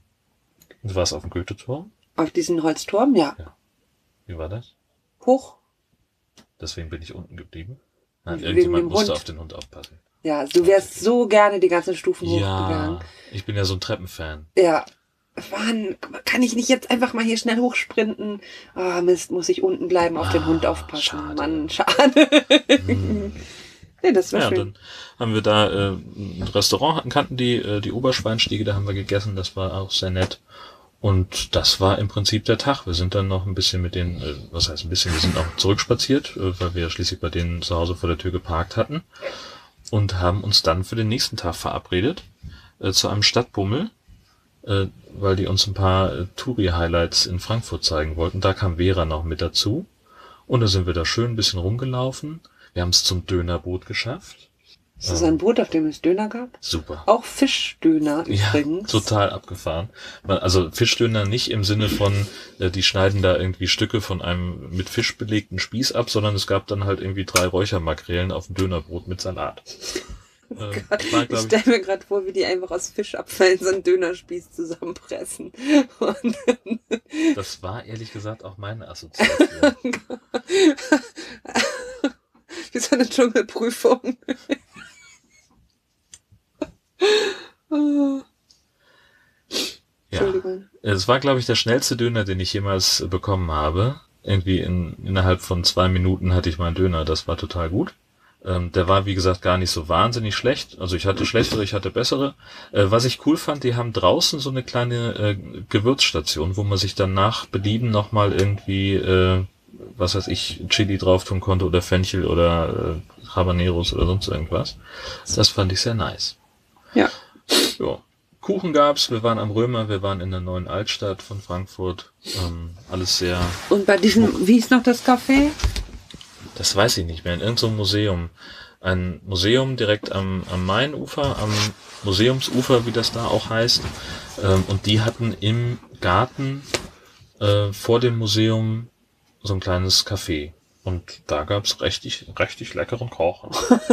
Du warst auf dem Goethe-Turm. auf diesen Holzturm, ja. Wie war das? Hoch. Deswegen bin ich unten geblieben. Nein, Wegen irgendjemand dem musste Hund. auf den Hund aufpassen. Ja, du wärst so gerne die ganzen Stufen hochgegangen. Ja, ich bin ja so ein Treppenfan. Ja. Mann, kann ich nicht jetzt einfach mal hier schnell hochsprinten? Ah, Mist, muss ich unten bleiben, auf den Ah, Hund aufpassen. schade. Mann, schade. Hm. Nee, das war Ja, schön. dann haben wir da äh, ein Restaurant, hatten, kannten die, äh, die Oberschweinstiege, da haben wir gegessen, das war auch sehr nett. Und das war im Prinzip der Tag. Wir sind dann noch ein bisschen mit denen, äh, was heißt ein bisschen, wir sind auch zurückspaziert, äh, weil wir schließlich bei denen zu Hause vor der Tür geparkt hatten und haben uns dann für den nächsten Tag verabredet äh, zu einem Stadtbummel, äh, weil die uns ein paar äh, Touri-Highlights in Frankfurt zeigen wollten. Da kam Vera noch mit dazu und da sind wir da schön ein bisschen rumgelaufen. Wir haben es zum Dönerboot geschafft. Ist das ein Boot, auf dem es Döner gab? Super. Auch Fischdöner Ja, übrigens. total abgefahren. Man- Also Fischdöner nicht im Sinne von, äh, die schneiden da irgendwie Stücke von einem mit Fisch belegten Spieß ab, sondern es gab dann halt irgendwie drei Räuchermakrelen auf dem Dönerbrot mit Salat. Äh, war, Ich glaub ich, stelle mir gerade vor, wie die einfach aus Fischabfällen so einen Dönerspieß zusammenpressen. Und das war ehrlich gesagt auch meine Assoziation. wie so eine Dschungelprüfung. Ja. Entschuldigung. Es war, glaube ich, der schnellste Döner, den ich jemals äh, bekommen habe. Irgendwie in, innerhalb von zwei Minuten hatte ich meinen Döner. Das war total gut. Ähm, der war, wie gesagt, gar nicht so wahnsinnig schlecht. Also ich hatte schlechtere, ich hatte bessere. Äh, was ich cool fand, die haben draußen so eine kleine äh, Gewürzstation, wo man sich dann nach Belieben nochmal irgendwie, äh, was weiß ich, Chili drauf tun konnte oder Fenchel oder äh, Habaneros oder sonst irgendwas. Das fand ich sehr nice. Ja. Ja. Kuchen gab's, wir waren am Römer, wir waren in der neuen Altstadt von Frankfurt. Ähm, alles sehr, Und bei diesem, wie ist noch das Café? das weiß ich nicht mehr, in irgendeinem so Museum. Ein Museum direkt am, am Mainufer, am Museumsufer, wie das da auch heißt. Ähm, und die hatten im Garten äh, vor dem Museum so ein kleines Café. Und da gab's richtig, richtig leckeren Kochen.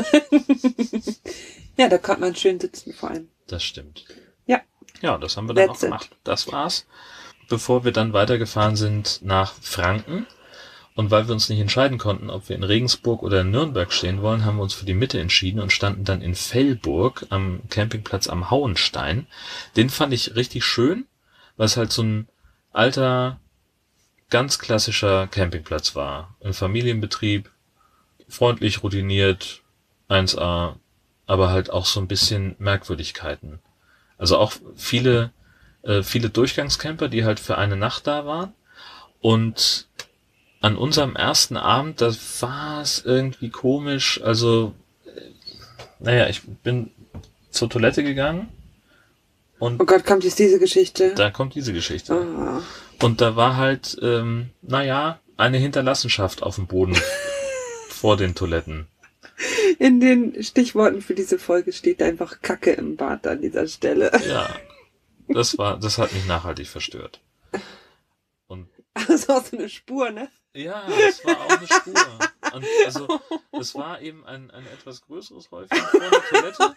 Ja, da kann man schön sitzen vor allem. Das stimmt. Ja. Ja, das haben wir dann auch That's it. gemacht. Das war's. Bevor wir dann weitergefahren sind nach Franken. Und weil wir uns nicht entscheiden konnten, ob wir in Regensburg oder in Nürnberg stehen wollen, haben wir uns für die Mitte entschieden und standen dann in Fellburg am Campingplatz am Hauenstein. Den fand ich richtig schön, weil es halt so ein alter, ganz klassischer Campingplatz war. Ein Familienbetrieb, freundlich, routiniert, eins A, aber halt auch so ein bisschen Merkwürdigkeiten. Also auch viele, äh, viele Durchgangscamper, die halt für eine Nacht da waren. Und an unserem ersten Abend, da war es irgendwie komisch. Also, äh, naja, ich bin zur Toilette gegangen. Und Oh Gott, kommt jetzt diese Geschichte? da kommt diese Geschichte. Ah. Und da war halt, ähm, naja, eine Hinterlassenschaft auf dem Boden vor den Toiletten. In den Stichworten für diese Folge steht einfach Kacke im Bad an dieser Stelle. Ja, das war, das hat mich nachhaltig verstört. Und Also auch so eine Spur, ne? ja, es war auch eine Spur. Und also, es war eben ein, ein etwas größeres Häufchen vor der Toilette.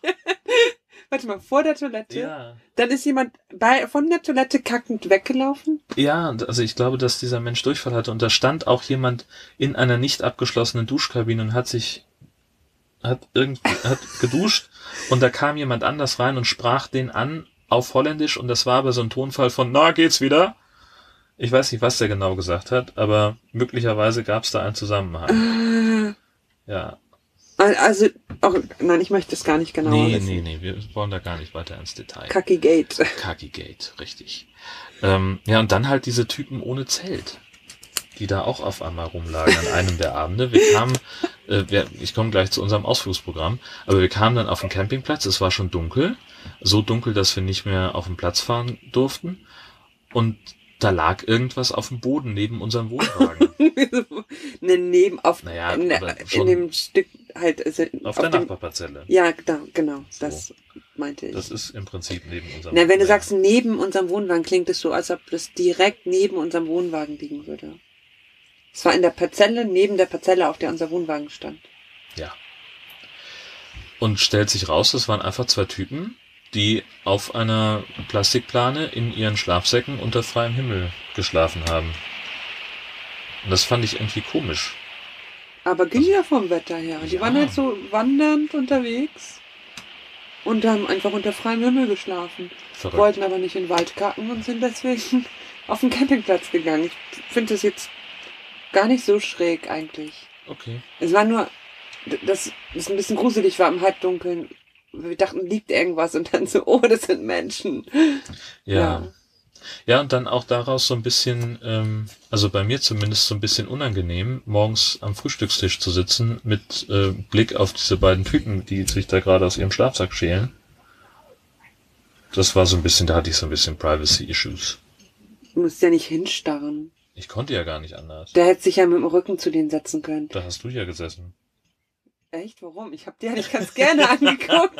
Warte mal, vor der Toilette? Ja. Dann ist jemand bei, von der Toilette kackend weggelaufen? Ja, und also ich glaube, dass dieser Mensch Durchfall hatte. Und da stand auch jemand in einer nicht abgeschlossenen Duschkabine und hat sich, hat irgendwie, hat geduscht. Und da kam jemand anders rein und sprach den an auf Holländisch. Und das war aber so ein Tonfall von, na, geht's wieder? Ich weiß nicht, was der genau gesagt hat, aber möglicherweise gab es da einen Zusammenhang. Ja. Also, auch, nein, ich möchte es gar nicht genau Nee, wissen. nee, nee, wir wollen da gar nicht weiter ins Detail. Kacki Gate. Kaki Gate, richtig. Ähm, ja, und dann halt diese Typen ohne Zelt, die da auch auf einmal rumlagen an einem der Abende. Wir kamen, äh, wir, ich komme gleich zu unserem Ausflugsprogramm, aber wir kamen dann auf den Campingplatz, es war schon dunkel, so dunkel, dass wir nicht mehr auf den Platz fahren durften. Und da lag irgendwas auf dem Boden neben unserem Wohnwagen. ne, neben, auf, Naja, ne, aber in schon dem Stück halt. Also, auf, auf der dem, Nachbarparzelle. Ja, da, genau, So. das meinte ich. Das ist im Prinzip neben unserem Na, wenn du Naja. sagst neben unserem Wohnwagen, klingt es so, als ob das direkt neben unserem Wohnwagen liegen würde. Es war in der Parzelle, neben der Parzelle, auf der unser Wohnwagen stand. Ja. Und stellt sich raus, das waren einfach zwei Typen, die auf einer Plastikplane in ihren Schlafsäcken unter freiem Himmel geschlafen haben. Und das fand ich irgendwie komisch. Aber ging ja vom Wetter her. Die Ja. waren halt so wandernd unterwegs und haben einfach unter freiem Himmel geschlafen. Verrückt. Wollten aber nicht in den Wald kacken und sind deswegen auf den Campingplatz gegangen. Ich finde das jetzt gar nicht so schräg eigentlich. Okay. Es war nur, dass es ein bisschen gruselig war im Halbdunkeln. Wir dachten, liegt irgendwas und dann so, oh, das sind Menschen. Ja. Ja. Ja, und dann auch daraus so ein bisschen, ähm, also bei mir zumindest so ein bisschen unangenehm, morgens am Frühstückstisch zu sitzen mit äh, Blick auf diese beiden Typen, die sich da gerade aus ihrem Schlafsack schälen. Das war so ein bisschen, da hatte ich so ein bisschen Privacy-Issues. Du musst ja nicht hinstarren. Ich konnte ja gar nicht anders. Der hätte sich ja mit dem Rücken zu denen setzen können. Da hast du ja gesessen. Echt? Warum? Ich hab dir ja nicht ganz gerne angeguckt.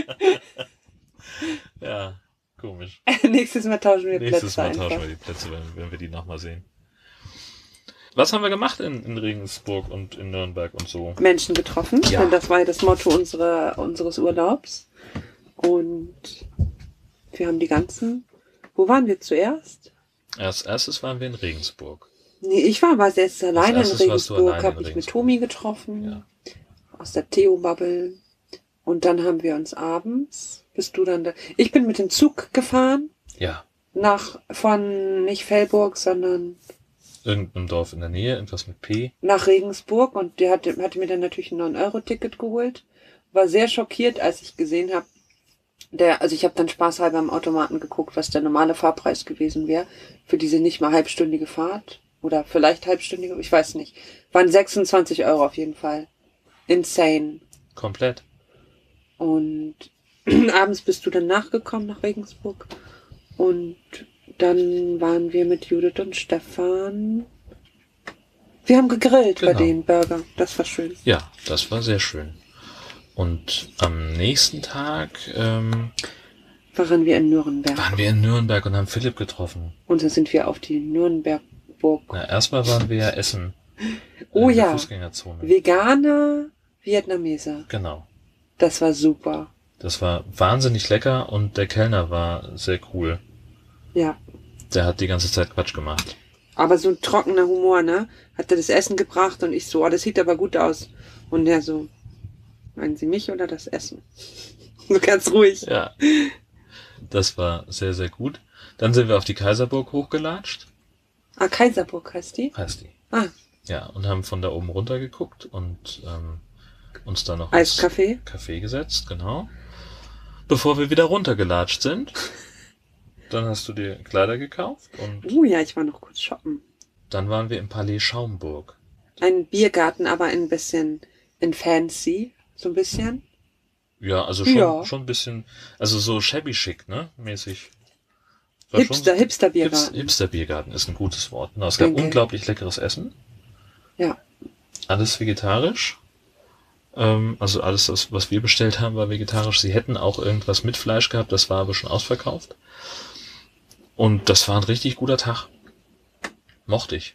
Ja, komisch. Nächstes Mal tauschen wir Nächstes Plätze Mal einfach. tauschen wir die Plätze, wenn, wenn wir die nochmal sehen. Was haben wir gemacht in, in Regensburg und in Nürnberg und so? Menschen getroffen, Ja. denn das war ja das Motto unserer, unseres Urlaubs. Und wir haben die ganzen... Wo waren wir zuerst? Als erstes waren wir in Regensburg. Nee, ich war aber selbst alleine in erstes warst du Regensburg, alleine habe in ich mit Regensburg. Tomi getroffen, Ja. aus der Theo-Bubble. Und dann haben wir uns abends, bist du dann da... Ich bin mit dem Zug gefahren, Ja. nach, von nicht Fellburg, sondern Irgendeinem Dorf in der Nähe, irgendwas mit P. nach Regensburg. Und der hatte, hatte mir dann natürlich ein neun Euro Ticket geholt. War sehr schockiert, als ich gesehen habe, der, also ich habe dann spaßhalber am Automaten geguckt, was der normale Fahrpreis gewesen wäre für diese nicht mal halbstündige Fahrt. Oder vielleicht halbstündige, ich weiß nicht. Waren sechsundzwanzig Euro auf jeden Fall. Insane. Komplett. Und abends bist du dann nachgekommen nach Regensburg. Und dann waren wir mit Judith und Stefan. Wir haben gegrillt bei Genau. den Burger. Das war schön. Ja, das war sehr schön. Und am nächsten Tag ähm, Waren wir in Nürnberg. waren wir in Nürnberg und haben Philipp getroffen. Und dann sind wir auf die Nürnbergburg. Na, erstmal waren wir ja essen. Oh in der ja. Fußgängerzone. Veganer Vietnameser. Genau. Das war super. Das war wahnsinnig lecker und der Kellner war sehr cool. Ja. Der hat die ganze Zeit Quatsch gemacht. Aber so ein trockener Humor, ne? Hat er das Essen gebracht und ich so, oh, das sieht aber gut aus. Und der so, meinen Sie mich oder das Essen? So ganz ruhig. Ja, das war sehr, sehr gut. Dann sind wir auf die Kaiserburg hochgelatscht. Ah, Kaiserburg heißt die? Heißt die. Ah, Ja, und haben von da oben runter geguckt und ähm, uns da noch Eiskaffee. ins Café gesetzt, genau. Bevor wir wieder runtergelatscht sind. Dann hast du dir Kleider gekauft und Uh, ja, ich war noch kurz shoppen. dann waren wir im Palais Schaumburg. Ein Biergarten, aber ein bisschen in fancy, so ein bisschen. Ja, also schon, Ja. schon ein bisschen, also so shabby chic, ne, mäßig. War Hipster, schon- Hipster Hips, Biergarten. Hipster Biergarten ist ein gutes Wort. Ne? Es gab Denke. unglaublich leckeres Essen. Ja. Alles vegetarisch. Ähm, also alles, das, was wir bestellt haben, war vegetarisch. Sie hätten auch irgendwas mit Fleisch gehabt, das war aber schon ausverkauft. Und das war ein richtig guter Tag. Mochte ich.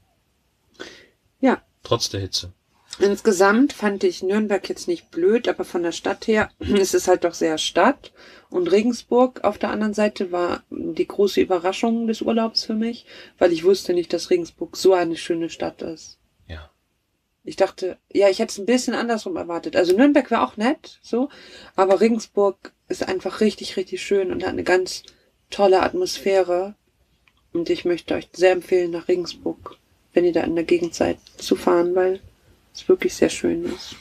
Ja. Trotz der Hitze. Insgesamt fand ich Nürnberg jetzt nicht blöd, aber von der Stadt her ist es halt doch sehr Stadt. Und Regensburg auf der anderen Seite war die große Überraschung des Urlaubs für mich, weil ich wusste nicht, dass Regensburg so eine schöne Stadt ist. Ja. Ich dachte, ja, ich hätte es ein bisschen andersrum erwartet. Also Nürnberg wäre auch nett, so, aber Regensburg ist einfach richtig, richtig schön und hat eine ganz tolle Atmosphäre. Und ich möchte euch sehr empfehlen, nach Regensburg, wenn ihr da in der Gegend seid, zu fahren, weil es wirklich sehr schön ist.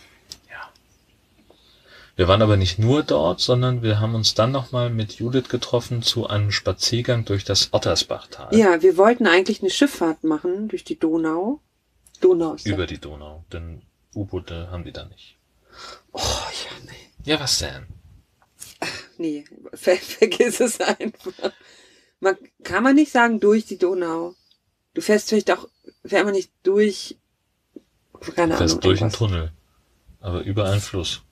Wir waren aber nicht nur dort, sondern wir haben uns dann nochmal mit Judith getroffen zu einem Spaziergang durch das Ottersbachtal. Ja, wir wollten eigentlich eine Schifffahrt machen durch die Donau. Donau ist Über ja. die Donau, denn U-Boote haben die da nicht. Oh, ja, nee. Ja, was denn? Nee, ver vergiss es einfach. Man, kann man nicht sagen, durch die Donau. Du fährst vielleicht auch, fährt man nicht durch, keine Fährst Ahnung. durch einen irgendwas. Tunnel, aber über einen Fluss.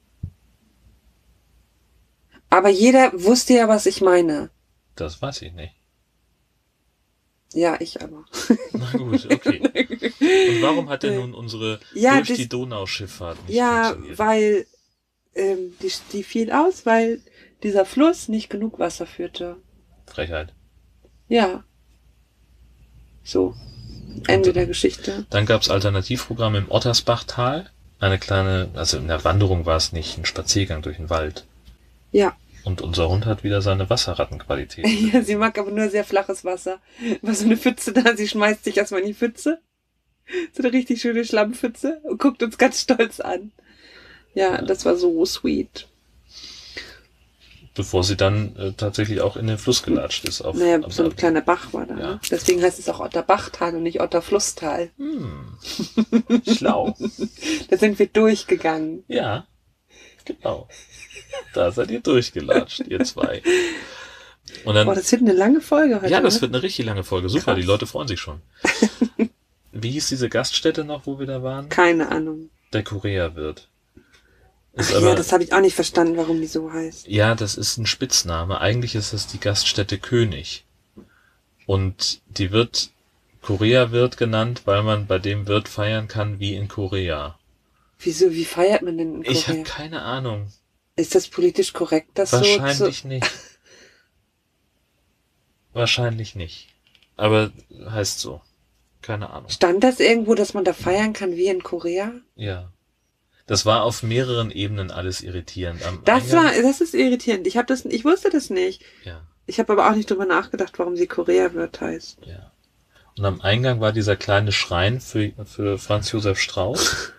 Aber jeder wusste ja, was ich meine. Das weiß ich nicht. Ja, ich aber. Na gut, okay. Und warum hat denn nun unsere Ja, durch das- die Donauschifffahrt nicht Ja, funktioniert? weil ähm, die, die fiel aus, weil dieser Fluss nicht genug Wasser führte. Frechheit. Ja. So. Ende Und- der Geschichte. Dann gab's Alternativprogramme im Ottersbachtal. Eine kleine, also in der Wanderung war es nicht, ein Spaziergang durch den Wald. Ja. Und unser Hund hat wieder seine Wasserrattenqualität. Ja, sie mag aber nur sehr flaches Wasser. War so eine Pfütze da, sie schmeißt sich erstmal in die Pfütze. So eine richtig schöne Schlammpfütze und guckt uns ganz stolz an. Ja, das war so sweet. Bevor sie dann äh, tatsächlich auch in den Fluss gelatscht ist. Auf, Naja, auf- so ein kleiner Bach war da. Ja. Ne? Deswegen heißt es auch Otterbachtal und nicht Otterflusstal. Hm, schlau. Da sind wir durchgegangen. Ja, genau. Da seid ihr durchgelatscht, ihr zwei. Und dann, Boah, das wird eine lange Folge heute. ja, das ne? wird eine richtig lange Folge. Super, Krass. die Leute freuen sich schon. Wie hieß diese Gaststätte noch, wo wir da waren? Keine Ahnung. Der Korea-Wirt. Ist Ach aber, ja, das habe ich auch nicht verstanden, warum die so heißt. ja, das ist ein Spitzname. Eigentlich ist das die Gaststätte König. Und die wird Korea-Wirt genannt, weil man bei dem Wirt feiern kann wie in Korea. Wieso, wie feiert man denn in Korea? Ich habe keine Ahnung. Ist das politisch korrekt, das so Wahrscheinlich zu... nicht. Wahrscheinlich nicht. Aber heißt so. Keine Ahnung. Stand das irgendwo, dass man da feiern kann wie in Korea? Ja. Das war auf mehreren Ebenen alles irritierend. Am Das Eingang, war, das ist irritierend. Ich habe das, ich wusste das nicht. Ja, Ich habe aber auch nicht drüber nachgedacht, warum sie Korea-Wirt heißt. ja. Und am Eingang war dieser kleine Schrein für, für Franz Josef Strauß,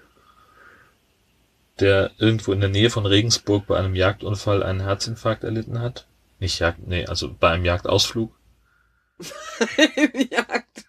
der irgendwo in der Nähe von Regensburg bei einem Jagdunfall einen Herzinfarkt erlitten hat. Nicht Jagd, nee, also bei einem Jagdausflug. Jagd.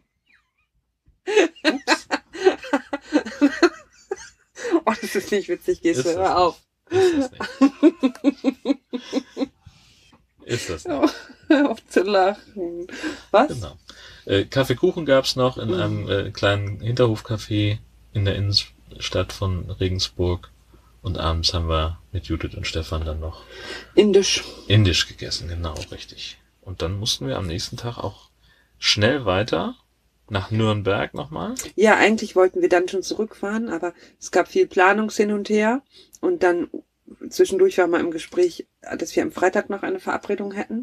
Oh, das ist nicht witzig, gehst Ist du das hör auf. Ist das nicht? Ist das nicht? Hör auf zu lachen. Was? Genau. Äh, Kaffeekuchen gab's noch in Mhm. einem äh, kleinen Hinterhofcafé in der Innenstadt von Regensburg. Und abends haben wir mit Judith und Stefan dann noch Indisch. indisch gegessen, genau, richtig. Und dann mussten wir am nächsten Tag auch schnell weiter nach Nürnberg nochmal. Ja, eigentlich wollten wir dann schon zurückfahren, aber es gab viel Planungs hin und her. Und dann zwischendurch war mal im Gespräch, dass wir am Freitag noch eine Verabredung hätten.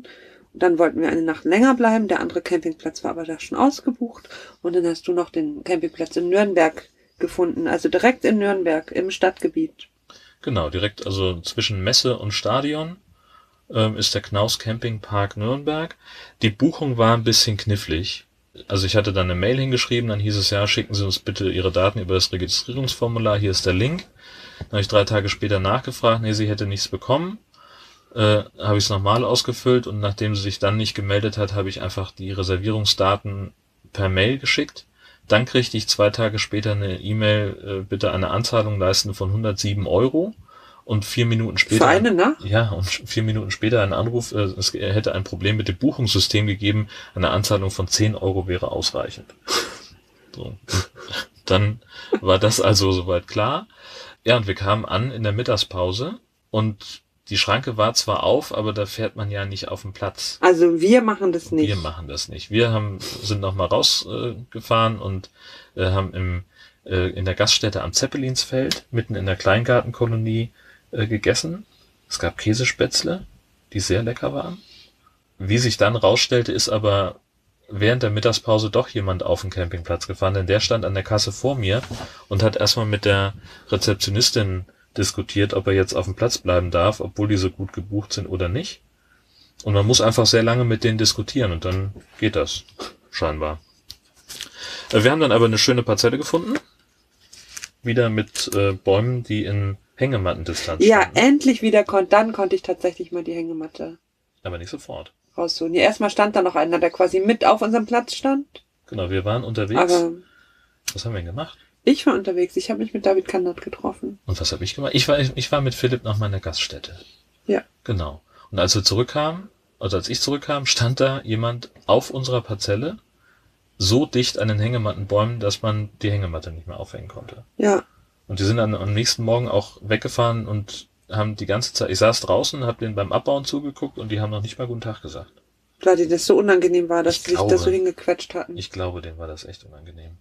Dann wollten wir eine Nacht länger bleiben. Der andere Campingplatz war aber da schon ausgebucht. Und dann hast du noch den Campingplatz in Nürnberg gefunden. Also direkt in Nürnberg, im Stadtgebiet. Genau, direkt also zwischen Messe und Stadion ähm, ist der Knaus Campingpark Nürnberg. Die Buchung war ein bisschen knifflig. Also ich hatte dann eine Mail hingeschrieben, dann hieß es ja, schicken Sie uns bitte Ihre Daten über das Registrierungsformular, hier ist der Link. Dann habe ich drei Tage später nachgefragt, nee, sie hätte nichts bekommen. Äh, habe ich es nochmal ausgefüllt und nachdem sie sich dann nicht gemeldet hat, habe ich einfach die Reservierungsdaten per Mail geschickt. Dann kriegte ich zwei Tage später eine E-Mail, äh, bitte eine Anzahlung leisten von hundertsieben Euro und vier Minuten später... Für eine Nacht? Ja, und vier Minuten später ein Anruf, äh, es hätte ein Problem mit dem Buchungssystem gegeben, eine Anzahlung von zehn Euro wäre ausreichend. So. Dann war das also soweit klar. Ja, und wir kamen an in der Mittagspause und die Schranke war zwar auf, aber da fährt man ja nicht auf den Platz. Also wir machen das nicht. Wir machen das nicht. Wir haben, sind nochmal rausgefahren äh, und äh, haben im, äh, in der Gaststätte am Zeppelinsfeld, mitten in der Kleingartenkolonie, äh, gegessen. Es gab Käsespätzle, die sehr lecker waren. Wie sich dann rausstellte, ist aber während der Mittagspause doch jemand auf den Campingplatz gefahren, denn der stand an der Kasse vor mir und hat erstmal mit der Rezeptionistin diskutiert, ob er jetzt auf dem Platz bleiben darf, obwohl die so gut gebucht sind oder nicht. Und man muss einfach sehr lange mit denen diskutieren und dann geht das scheinbar. Wir haben dann aber eine schöne Parzelle gefunden. Wieder mit äh, Bäumen, die in Hängematten-Distanz Ja, standen. endlich wieder konnte, dann konnte ich tatsächlich mal die Hängematte Aber nicht sofort. rausholen. Ja, erstmal stand da noch einer, der quasi mit auf unserem Platz stand. Genau, wir waren unterwegs. Aber Was haben wir denn gemacht? ich war unterwegs. Ich habe mich mit David Kandert getroffen. Und was habe ich gemacht? Ich war, ich war mit Philipp noch mal in der Gaststätte. Ja. Genau. Und als wir zurückkamen, also als ich zurückkam, stand da jemand auf unserer Parzelle so dicht an den Hängemattenbäumen, dass man die Hängematte nicht mehr aufhängen konnte. Ja. Und die sind dann am nächsten Morgen auch weggefahren und haben die ganze Zeit, ich saß draußen, habe denen beim Abbauen zugeguckt und die haben noch nicht mal guten Tag gesagt. Weil dir das so unangenehm war, dass Ich sie sich glaube. das so hingequetscht hatten. Ich glaube, denen war das echt unangenehm.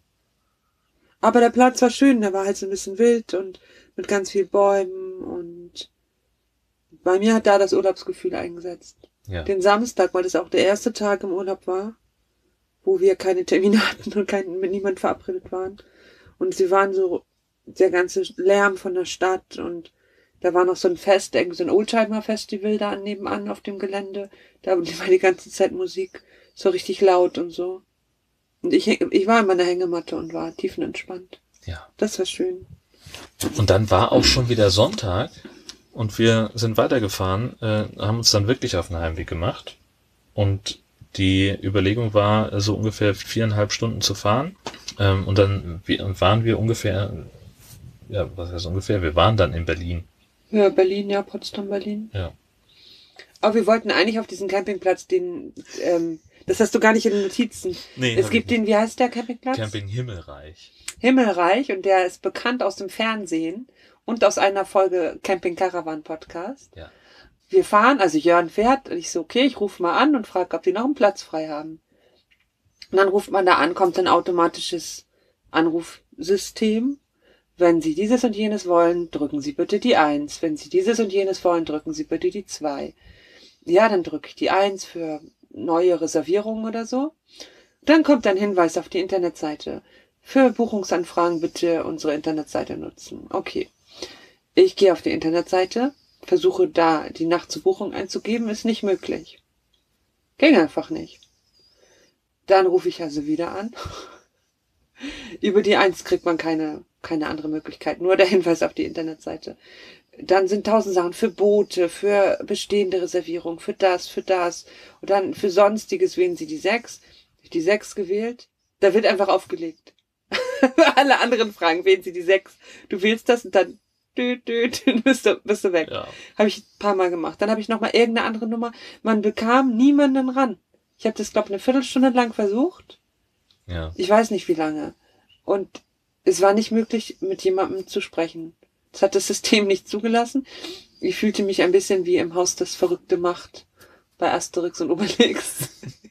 Aber der Platz war schön, der war halt so ein bisschen wild und mit ganz viel Bäumen und bei mir hat da das Urlaubsgefühl eingesetzt. Ja. Den Samstag, weil das auch der erste Tag im Urlaub war, wo wir keine Termine hatten und kein, mit niemand verabredet waren. Und sie waren so, der ganze Lärm von der Stadt und da war noch so ein Fest, irgendwie so ein Oldtimer-Festival da nebenan auf dem Gelände. Da war die ganze Zeit Musik, so richtig laut und so. Und ich, ich war in meiner Hängematte und war tiefenentspannt. Ja. Das war schön. Und dann war auch schon wieder Sonntag und wir sind weitergefahren, äh, haben uns dann wirklich auf den Heimweg gemacht und die Überlegung war, so ungefähr viereinhalb Stunden zu fahren ähm, und dann waren wir ungefähr, ja, was heißt ungefähr, wir waren dann in Berlin. Ja, Berlin, ja, Potsdam, Berlin. Ja. Aber wir wollten eigentlich auf diesen Campingplatz, den, ähm, das hast du gar nicht in den Notizen. Nee, Es hab gibt ich den, wie heißt der Campingplatz? Camping Himmelreich. Himmelreich und der ist bekannt aus dem Fernsehen und aus einer Folge Camping Caravan Podcast. Ja. Wir fahren, also Jörn fährt und ich so, okay, ich rufe mal an und frage, ob die noch einen Platz frei haben. Und dann ruft man da an, kommt ein automatisches Anrufsystem. Wenn Sie dieses und jenes wollen, drücken Sie bitte die eins. Wenn Sie dieses und jenes wollen, drücken Sie bitte die zwei. Ja, dann drücke ich die eins für neue Reservierungen oder so. Dann kommt ein Hinweis auf die Internetseite. Für Buchungsanfragen bitte unsere Internetseite nutzen. Okay. Ich gehe auf die Internetseite, versuche da die Nacht zur Buchung einzugeben, ist nicht möglich. Ging einfach nicht. Dann rufe ich also wieder an. Über die eins kriegt man keine, keine andere Möglichkeit, nur der Hinweis auf die Internetseite. Dann sind tausend Sachen für Boote, für bestehende Reservierung, für das, für das. Und dann für Sonstiges wählen Sie die sechs. Ich die sechs gewählt. Da wird einfach aufgelegt. Alle anderen Fragen wählen Sie die sechs. Du wählst das und dann düt, düt, bist du, bist du weg. Ja. Habe ich ein paar Mal gemacht. Dann habe ich nochmal irgendeine andere Nummer. Man bekam niemanden ran. Ich habe das, glaube ich, eine Viertelstunde lang versucht. Ja. Ich weiß nicht, wie lange. Und es war nicht möglich, mit jemandem zu sprechen. Das hat das System nicht zugelassen. Ich fühlte mich ein bisschen wie im Haus das verrückte Macht bei Asterix und Obelix.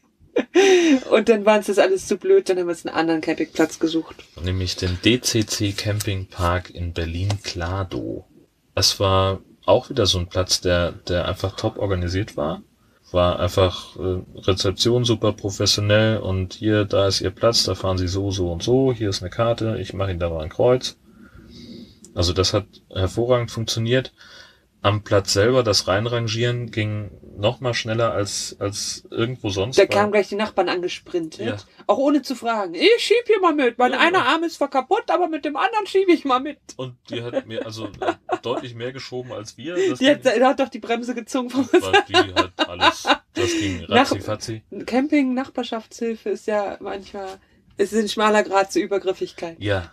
Und dann war uns das alles zu blöd, dann haben wir uns einen anderen Campingplatz gesucht. Nämlich den D C C Campingpark in Berlin-Kladow. Es war auch wieder so ein Platz, der, der einfach top organisiert war. war einfach äh, Rezeption super professionell und hier, da ist Ihr Platz, da fahren Sie so, so und so, hier ist eine Karte, ich mache Ihnen da mal ein Kreuz. Also das hat hervorragend funktioniert. Am Platz selber, das Reinrangieren ging noch mal schneller als als irgendwo sonst. Da kamen gleich die Nachbarn angesprintet, ja. Auch ohne zu fragen. Ich schieb hier mal mit. Mein ja, einer Arm ist zwar kaputt, aber mit dem anderen schiebe ich mal mit. Und die hat mir also äh, deutlich mehr geschoben als wir. Das die hat, die hat doch die Bremse gezogen. Von uns. Die hat alles, das ging ratzi-fatzi. Nach, Camping, Nachbarschaftshilfe ist ja manchmal, es ist ein schmaler Grad zur Übergriffigkeit. Ja.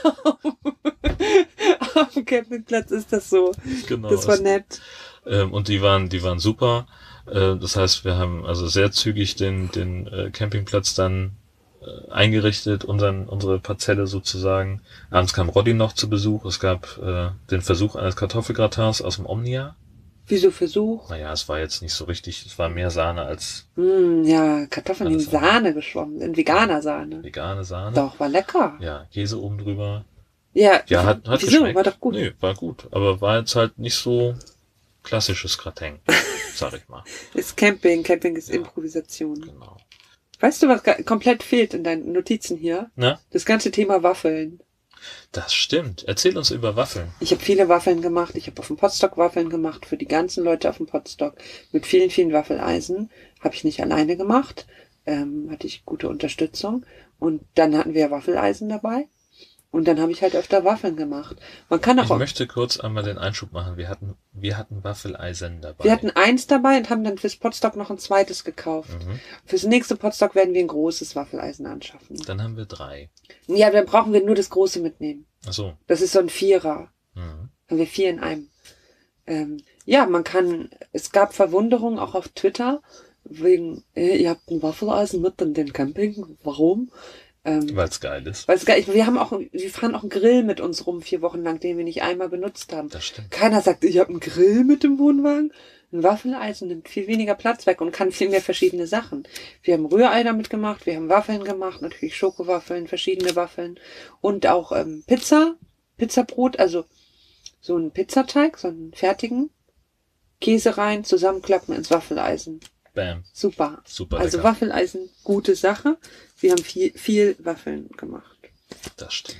Am Campingplatz ist das so. Genau. Das war nett. Ähm, und die waren, die waren super. Äh, das heißt, wir haben also sehr zügig den, den äh, Campingplatz dann äh, eingerichtet, unseren, unsere Parzelle sozusagen. Abends kam Roddy noch zu Besuch. Es gab äh, den Versuch eines Kartoffelgratins aus dem Omnia. Wieso Versuch? Naja, es war jetzt nicht so richtig, es war mehr Sahne als... Mm, ja, Kartoffeln in Sahne geschwommen, in veganer Sahne. Vegane Sahne. Doch, war lecker. Ja, Käse oben drüber. Ja, ja hat, hat wieso? geschmeckt. War doch gut. Nee, war gut. Aber war jetzt halt nicht so klassisches Gratin, sag ich mal. Ist Camping, Camping ist ja. Improvisation. Genau. Weißt du, was komplett fehlt in deinen Notizen hier? Na? Das ganze Thema Waffeln. Das stimmt. Erzähl uns über Waffeln. Ich habe viele Waffeln gemacht. Ich habe auf dem Potstock Waffeln gemacht für die ganzen Leute auf dem Potstock. Mit vielen, vielen Waffeleisen. Habe ich nicht alleine gemacht. Ähm, hatte ich gute Unterstützung. Und dann hatten wir Waffeleisen dabei. Und dann habe ich halt öfter Waffeln gemacht. Man kann auch. Ich möchte kurz einmal den Einschub machen. Wir hatten, wir hatten Waffeleisen dabei. Wir hatten eins dabei und haben dann fürs Potstock noch ein zweites gekauft. Mhm. Fürs nächste Potstock werden wir ein großes Waffeleisen anschaffen. Dann haben wir drei. Ja, dann brauchen wir nur das große mitnehmen. Ach so. Das ist so ein Vierer. Mhm. Haben wir vier in einem. Ähm, ja, man kann, es gab Verwunderung auch auf Twitter, wegen, äh, ihr habt ein Waffeleisen mit in den Camping. Warum? Ähm, Weil es geil ist. Weil es geil ist. Wir haben auch, wir fahren auch einen Grill mit uns rum, vier Wochen lang, den wir nicht einmal benutzt haben. Das stimmt. Keiner sagt, ich habe einen Grill mit dem Wohnwagen. Ein Waffeleisen nimmt viel weniger Platz weg und kann viel mehr verschiedene Sachen. Wir haben Rührei damit gemacht, wir haben Waffeln gemacht, natürlich Schokowaffeln, verschiedene Waffeln und auch ähm, Pizza, Pizzabrot, also so einen Pizzateig, so einen fertigen, Käse rein, zusammenklappen ins Waffeleisen. Bam. Super. Super also lecker. Waffeleisen, gute Sache. Wir haben viel, viel Waffeln gemacht. Das stimmt.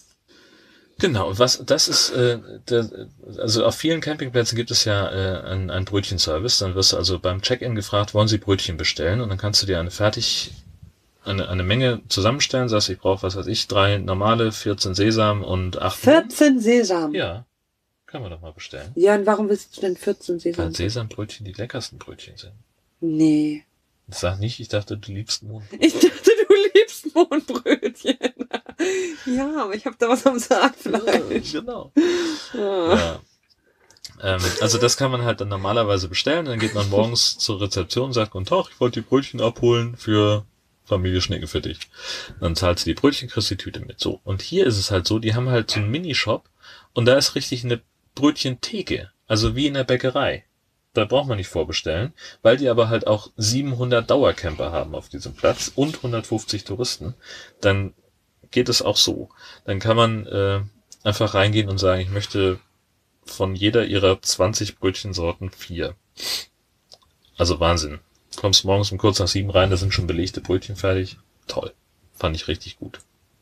Genau, was das ist, äh, der, also auf vielen Campingplätzen gibt es ja äh, einen, einen Brötchenservice. Dann wirst du also beim Check-in gefragt, wollen Sie Brötchen bestellen? Und dann kannst du dir eine fertig, eine, eine Menge zusammenstellen. Sagst, ich brauche, was weiß ich, drei normale, vierzehn Sesam und acht. vierzehn Sesam? Ja, kann man doch mal bestellen. Ja, und warum willst du denn vierzehn Sesam? Weil Sesambrötchen die leckersten Brötchen sind. Nee. Sag nicht, ich dachte, du liebst Mohnbrötchen. Ich dachte, du liebst Mohnbrötchen. Ja, aber ich habe da was am Saatfleisch. Ja, genau. Ja. Ja. Ähm, also das kann man halt dann normalerweise bestellen. Dann geht man morgens zur Rezeption und sagt, guten Tag, ich wollte die Brötchen abholen für Familie Schnecke für dich. Dann zahlst du die Brötchen, kriegst die Tüte mit. So. Und hier ist es halt so, die haben halt so einen Minishop und da ist richtig eine Brötchentheke. Also wie in der Bäckerei. Da braucht man nicht vorbestellen, weil die aber halt auch siebenhundert Dauercamper haben auf diesem Platz und hundertfünfzig Touristen. Dann geht es auch so. Dann kann man äh, einfach reingehen und sagen, ich möchte von jeder ihrer zwanzig Brötchensorten vier. Also Wahnsinn. Kommst morgens um kurz nach sieben rein, da sind schon belegte Brötchen fertig. Toll. Fand ich richtig gut.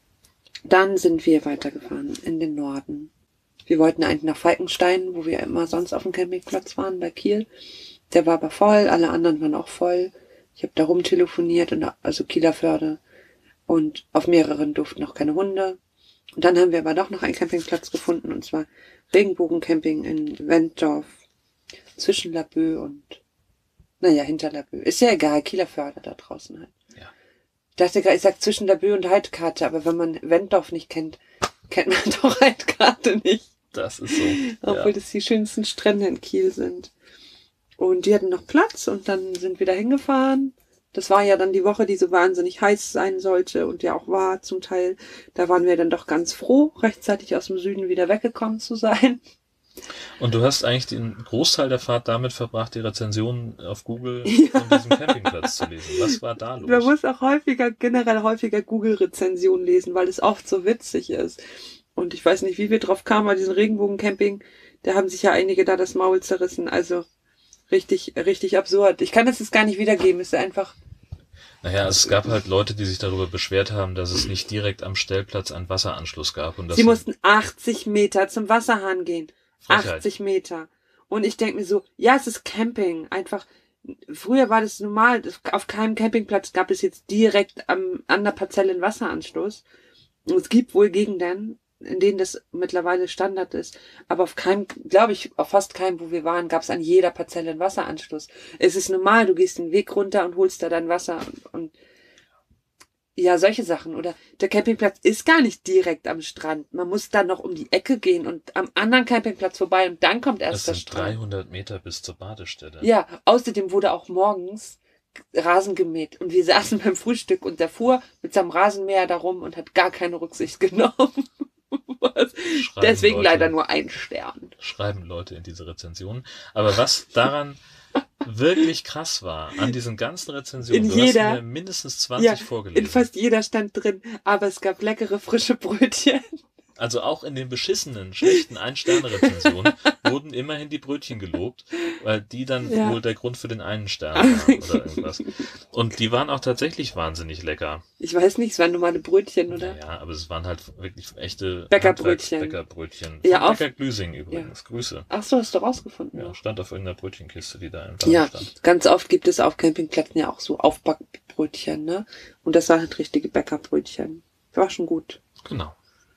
Dann sind wir weitergefahren in den Norden. Wir wollten eigentlich nach Falkenstein, wo wir immer sonst auf dem Campingplatz waren, bei Kiel. Der war aber voll, alle anderen waren auch voll. Ich habe da rumtelefoniert, und also Kieler Förde. Und auf mehreren durften noch keine Hunde. Und dann haben wir aber doch noch einen Campingplatz gefunden, und zwar Regenbogencamping in Wenddorf. Zwischen Laboe und, naja, hinter Laboe. Ist ja egal, Kieler Förde da draußen halt. Ja. Ich dachte gerade, ich sag zwischen Laboe und Heidkarte, aber wenn man Wenddorf nicht kennt, kennt man doch Heidkarte nicht. Das ist so. Obwohl ja. das die schönsten Strände in Kiel sind. Und die hatten noch Platz und dann sind wir da hingefahren. Das war ja dann die Woche, die so wahnsinnig heiß sein sollte und ja auch war zum Teil. Da waren wir dann doch ganz froh, rechtzeitig aus dem Süden wieder weggekommen zu sein. Und du hast eigentlich den Großteil der Fahrt damit verbracht, die Rezensionen auf Google ja. von diesem Campingplatz zu lesen. Was war da los? Man muss auch häufiger, generell häufiger Google-Rezensionen lesen, weil es oft so witzig ist. Und ich weiß nicht, wie wir drauf kamen bei diesem Regenbogencamping. Da haben sich ja einige da das Maul zerrissen. Also Richtig, richtig absurd. Ich kann das jetzt gar nicht wiedergeben. Es ist einfach... Naja, es gab halt Leute, die sich darüber beschwert haben, dass es nicht direkt am Stellplatz einen Wasseranschluss gab. Und dass Sie mussten achtzig Meter zum Wasserhahn gehen. Frechheit. achtzig Meter. Und ich denke mir so, ja, es ist Camping. Einfach, früher war das normal. Auf keinem Campingplatz gab es jetzt direkt am, an der Parzelle einen Wasseranschluss. Und es gibt wohl Gegenden, in denen das mittlerweile Standard ist. Aber auf keinem, glaube ich, auf fast keinem, wo wir waren, gab es an jeder Parzelle einen Wasseranschluss. Es ist normal, du gehst den Weg runter und holst da dein Wasser und, und ja, solche Sachen. Oder der Campingplatz ist gar nicht direkt am Strand. Man muss dann noch um die Ecke gehen und am anderen Campingplatz vorbei und dann kommt erst Es der sind Strand. dreihundert Meter bis zur Badestelle. Ja, außerdem wurde auch morgens Rasen gemäht. Und wir saßen beim Frühstück und der fuhr mit seinem Rasenmäher da rum und hat gar keine Rücksicht genommen. Was? Deswegen Leute, leider nur ein Stern. Schreiben Leute in diese Rezensionen. Aber was daran wirklich krass war, an diesen ganzen Rezensionen, In du jeder- hast mir mindestens zwanzig Ja, vorgelesen. in fast jeder stand drin, aber es gab leckere frische Brötchen. Also auch in den beschissenen, schlechten Ein-Sterne-Rezensionen wurden immerhin die Brötchen gelobt, weil die dann Ja. wohl der Grund für den einen Stern waren oder irgendwas. Und die waren auch tatsächlich wahnsinnig lecker. Ich weiß nicht, es waren normale Brötchen, oder? Naja, aber es waren halt wirklich echte Bäckerbrötchen. Bäckerbrötchen. Ja, Von auf- Bäcker Glüsing übrigens. Grüße. Ach so, hast du rausgefunden. Ja, stand auf irgendeiner Brötchenkiste, die da im Ja, Laden stand. ganz oft gibt es auf Campingplätzen ja auch so Aufbackbrötchen, ne? Und das waren halt richtige Bäckerbrötchen. War schon gut. Genau.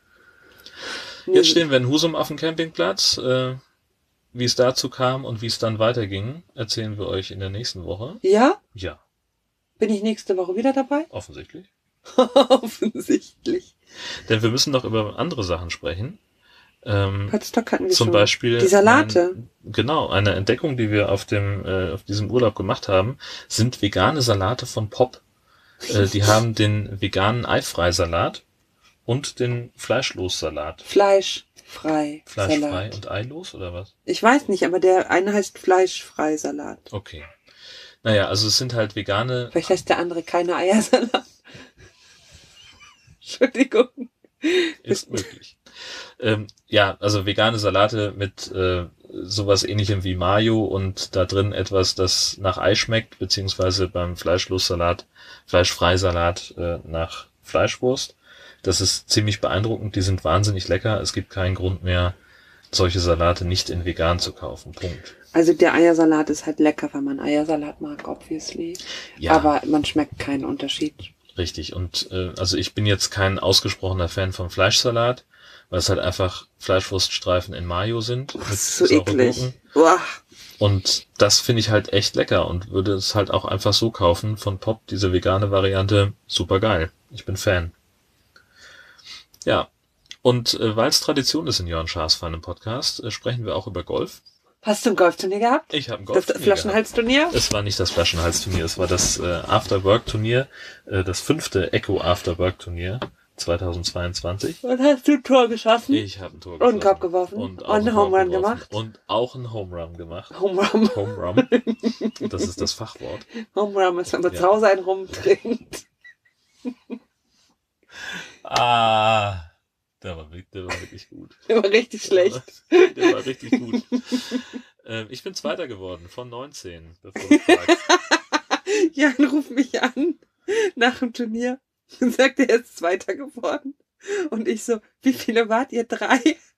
Nee, Jetzt stehen wir in Husum auf dem Campingplatz. Äh, wie es dazu kam und wie es dann weiterging, erzählen wir euch in der nächsten Woche. Ja? Ja, Bin ich nächste Woche wieder dabei? offensichtlich. Offensichtlich. Denn wir müssen noch über andere Sachen sprechen. Ähm, Potsdok hatten wir zum schon. Beispiel Die Salate. Ein, genau, eine Entdeckung, die wir auf dem äh, auf diesem Urlaub gemacht haben, sind vegane Salate von Pop. Äh, die haben den veganen Eifreisalat und den Fleischlos-Salat. Fleischfrei. Fleischfrei Salat. und eilos oder was? Ich weiß nicht, aber der eine heißt Fleischfrei Salat. Okay. Naja, also es sind halt vegane. Vielleicht heißt der andere keine Eiersalat. Entschuldigung. Ist möglich. Ähm, ja, also vegane Salate mit äh, sowas ähnlichem wie Mayo und da drin etwas, das nach Ei schmeckt, beziehungsweise beim Fleischlossalat, Fleischfreisalat äh, nach Fleischwurst. Das ist ziemlich beeindruckend, die sind wahnsinnig lecker. Es gibt keinen Grund mehr, solche Salate nicht in vegan zu kaufen. Punkt. Also der Eiersalat ist halt lecker, wenn man Eiersalat mag, obviously. Ja, Aber man schmeckt keinen Unterschied. richtig. Und äh, also ich bin jetzt kein ausgesprochener Fan vom Fleischsalat, weil es halt einfach Fleischwurststreifen in Mayo sind. Das mit ist so sauren eklig. Gurken. Uah. Und das finde ich halt echt lecker und würde es halt auch einfach so kaufen von Pop, diese vegane Variante, super geil. Ich bin Fan. Ja, und äh, weil es Tradition ist in Jörn Schaas feinem Podcast, äh, sprechen wir auch über Golf. Hast du ein Golfturnier gehabt? Ich habe ein Das Golfturnier gehabt. Flaschenhalsturnier? Es war nicht das Flaschenhals-Turnier, es war das äh, After-Work-Turnier, äh, das fünfte Echo After-Work-Turnier zweitausendzweiundzwanzig. Und hast du ein Tor geschossen? Ich habe ein Tor Und einen geschossen. Korb geworfen? Und, Und auch einen einen Home Korb Run geworfen. gemacht? Und auch einen Home Run gemacht. Home Run. Home Run. Das ist das Fachwort. Home Run ist, wenn man Ja. zu Hause einen rumtrinkt. Ah, der war, wirklich- der war wirklich gut. Der war richtig schlecht. Der war richtig gut. Ähm, ich bin Zweiter geworden von neunzehn, bevor du fragst. Jan ruft mich an nach dem Turnier und sagt, er ist Zweiter geworden. Und ich so, wie viele wart ihr? Drei?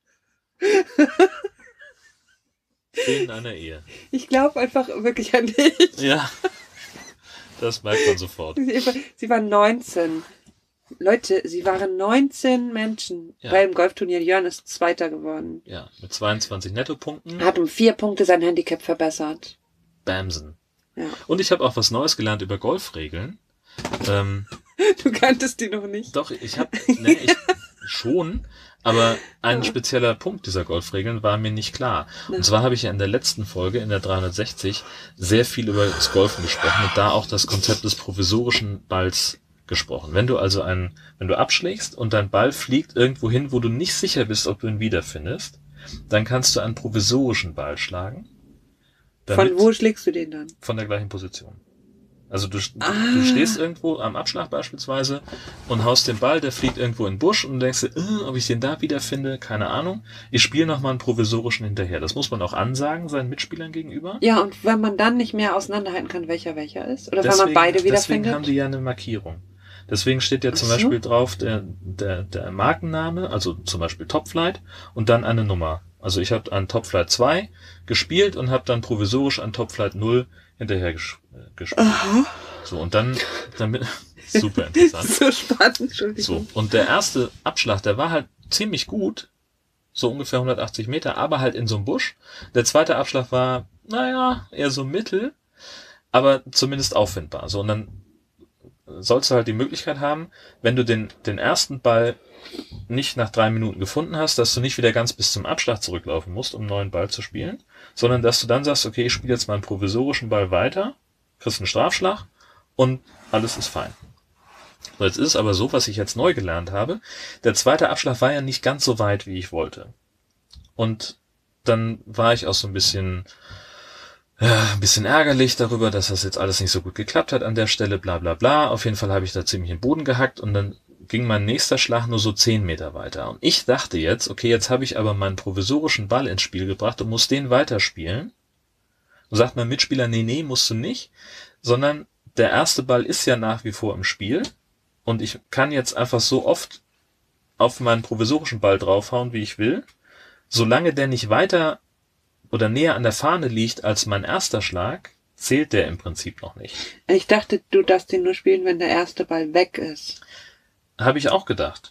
Zehn in einer Ehe. Ich glaube einfach wirklich an dich. Ja, das merkt man sofort. Sie waren neunzehn. Leute, sie waren neunzehn Menschen Ja. beim Golfturnier. Jörn ist Zweiter geworden. Ja, mit zweiundzwanzig Nettopunkten. Hat um vier Punkte sein Handicap verbessert. Bamsen. Ja. Und ich habe auch was Neues gelernt über Golfregeln. Ähm, Du kanntest die noch nicht. doch, ich habe, ne, ich schon, aber ein Ja. spezieller Punkt dieser Golfregeln war mir nicht klar. Ja. Und zwar habe ich ja in der letzten Folge, in der dreihundertsechzig, sehr viel über das Golfen gesprochen und da auch das Konzept des provisorischen Balls gesprochen. Wenn du also einen, wenn du abschlägst und dein Ball fliegt irgendwo hin, wo du nicht sicher bist, ob du ihn wiederfindest, dann kannst du einen provisorischen Ball schlagen. Damit- Von wo schlägst du den dann? Von der gleichen Position. Also du, Ah. du stehst irgendwo am Abschlag beispielsweise und haust den Ball, der fliegt irgendwo in den Busch und du denkst dir, äh, ob ich den da wiederfinde, keine Ahnung. Ich spiele nochmal einen provisorischen hinterher. Das muss man auch ansagen, seinen Mitspielern gegenüber. Ja, und wenn man dann nicht mehr auseinanderhalten kann, welcher welcher ist? Oder Deswegen, wenn man beide deswegen wiederfindet? haben die ja eine Markierung. Deswegen steht ja zum Ach so. Beispiel drauf der, der, der Markenname, also zum Beispiel Topflight und dann eine Nummer. Also ich habe an Topflight zwei gespielt und habe dann provisorisch an Topflight null hinterher ges äh, gespielt. Aha. So, und dann, damit, super interessant. So spannend, So, Entschuldigung. und der erste Abschlag, der war halt ziemlich gut, so ungefähr hundertachtzig Meter, aber halt in so einem Busch. Der zweite Abschlag war, naja, eher so mittel, aber zumindest auffindbar. So, und dann sollst du halt die Möglichkeit haben, wenn du den, den ersten Ball nicht nach drei Minuten gefunden hast, dass du nicht wieder ganz bis zum Abschlag zurücklaufen musst, um einen neuen Ball zu spielen, sondern dass du dann sagst, okay, ich spiele jetzt meinen provisorischen Ball weiter, kriegst einen Strafschlag und alles ist fein. So, jetzt ist es aber so, was ich jetzt neu gelernt habe, der zweite Abschlag war ja nicht ganz so weit, wie ich wollte. Und dann war ich auch so ein bisschen, ja, ein bisschen ärgerlich darüber, dass das jetzt alles nicht so gut geklappt hat an der Stelle, bla bla bla. Auf jeden Fall habe ich da ziemlich in den Boden gehackt und dann ging mein nächster Schlag nur so zehn Meter weiter. Und ich dachte jetzt, okay, jetzt habe ich aber meinen provisorischen Ball ins Spiel gebracht und muss den weiterspielen. Und sagt mein Mitspieler, nee, nee, musst du nicht, sondern der erste Ball ist ja nach wie vor im Spiel und ich kann jetzt einfach so oft auf meinen provisorischen Ball draufhauen, wie ich will, solange der nicht weiter oder näher an der Fahne liegt als mein erster Schlag, zählt der im Prinzip noch nicht. Ich dachte, du darfst den nur spielen, wenn der erste Ball weg ist. Habe ich auch gedacht.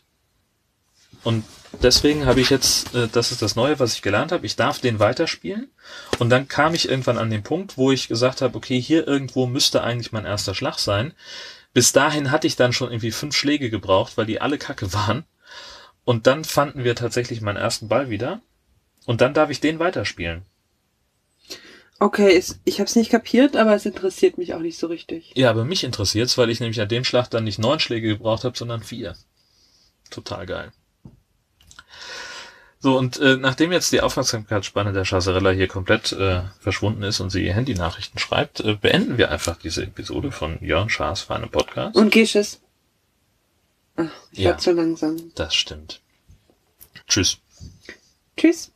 Und deswegen habe ich jetzt, äh, das ist das Neue, was ich gelernt habe, ich darf den weiterspielen. Und dann kam ich irgendwann an den Punkt, wo ich gesagt habe, okay, hier irgendwo müsste eigentlich mein erster Schlag sein. Bis dahin hatte ich dann schon irgendwie fünf Schläge gebraucht, weil die alle kacke waren. Und dann fanden wir tatsächlich meinen ersten Ball wieder. Und dann darf ich den weiterspielen. Okay, es, ich habe es nicht kapiert, aber es interessiert mich auch nicht so richtig. Ja, aber mich interessiert's, weil ich nämlich an dem Schlag dann nicht neun Schläge gebraucht habe, sondern vier. Total geil. So, und äh, nachdem jetzt die Aufmerksamkeitsspanne der Chasserella hier komplett äh, verschwunden ist und sie ihr Handynachrichten schreibt, äh, beenden wir einfach diese Episode von Jörn Schaas feinem Podcast. Und Gesches? Ach, ich Ja. war zu langsam. Das stimmt. Tschüss. Tschüss.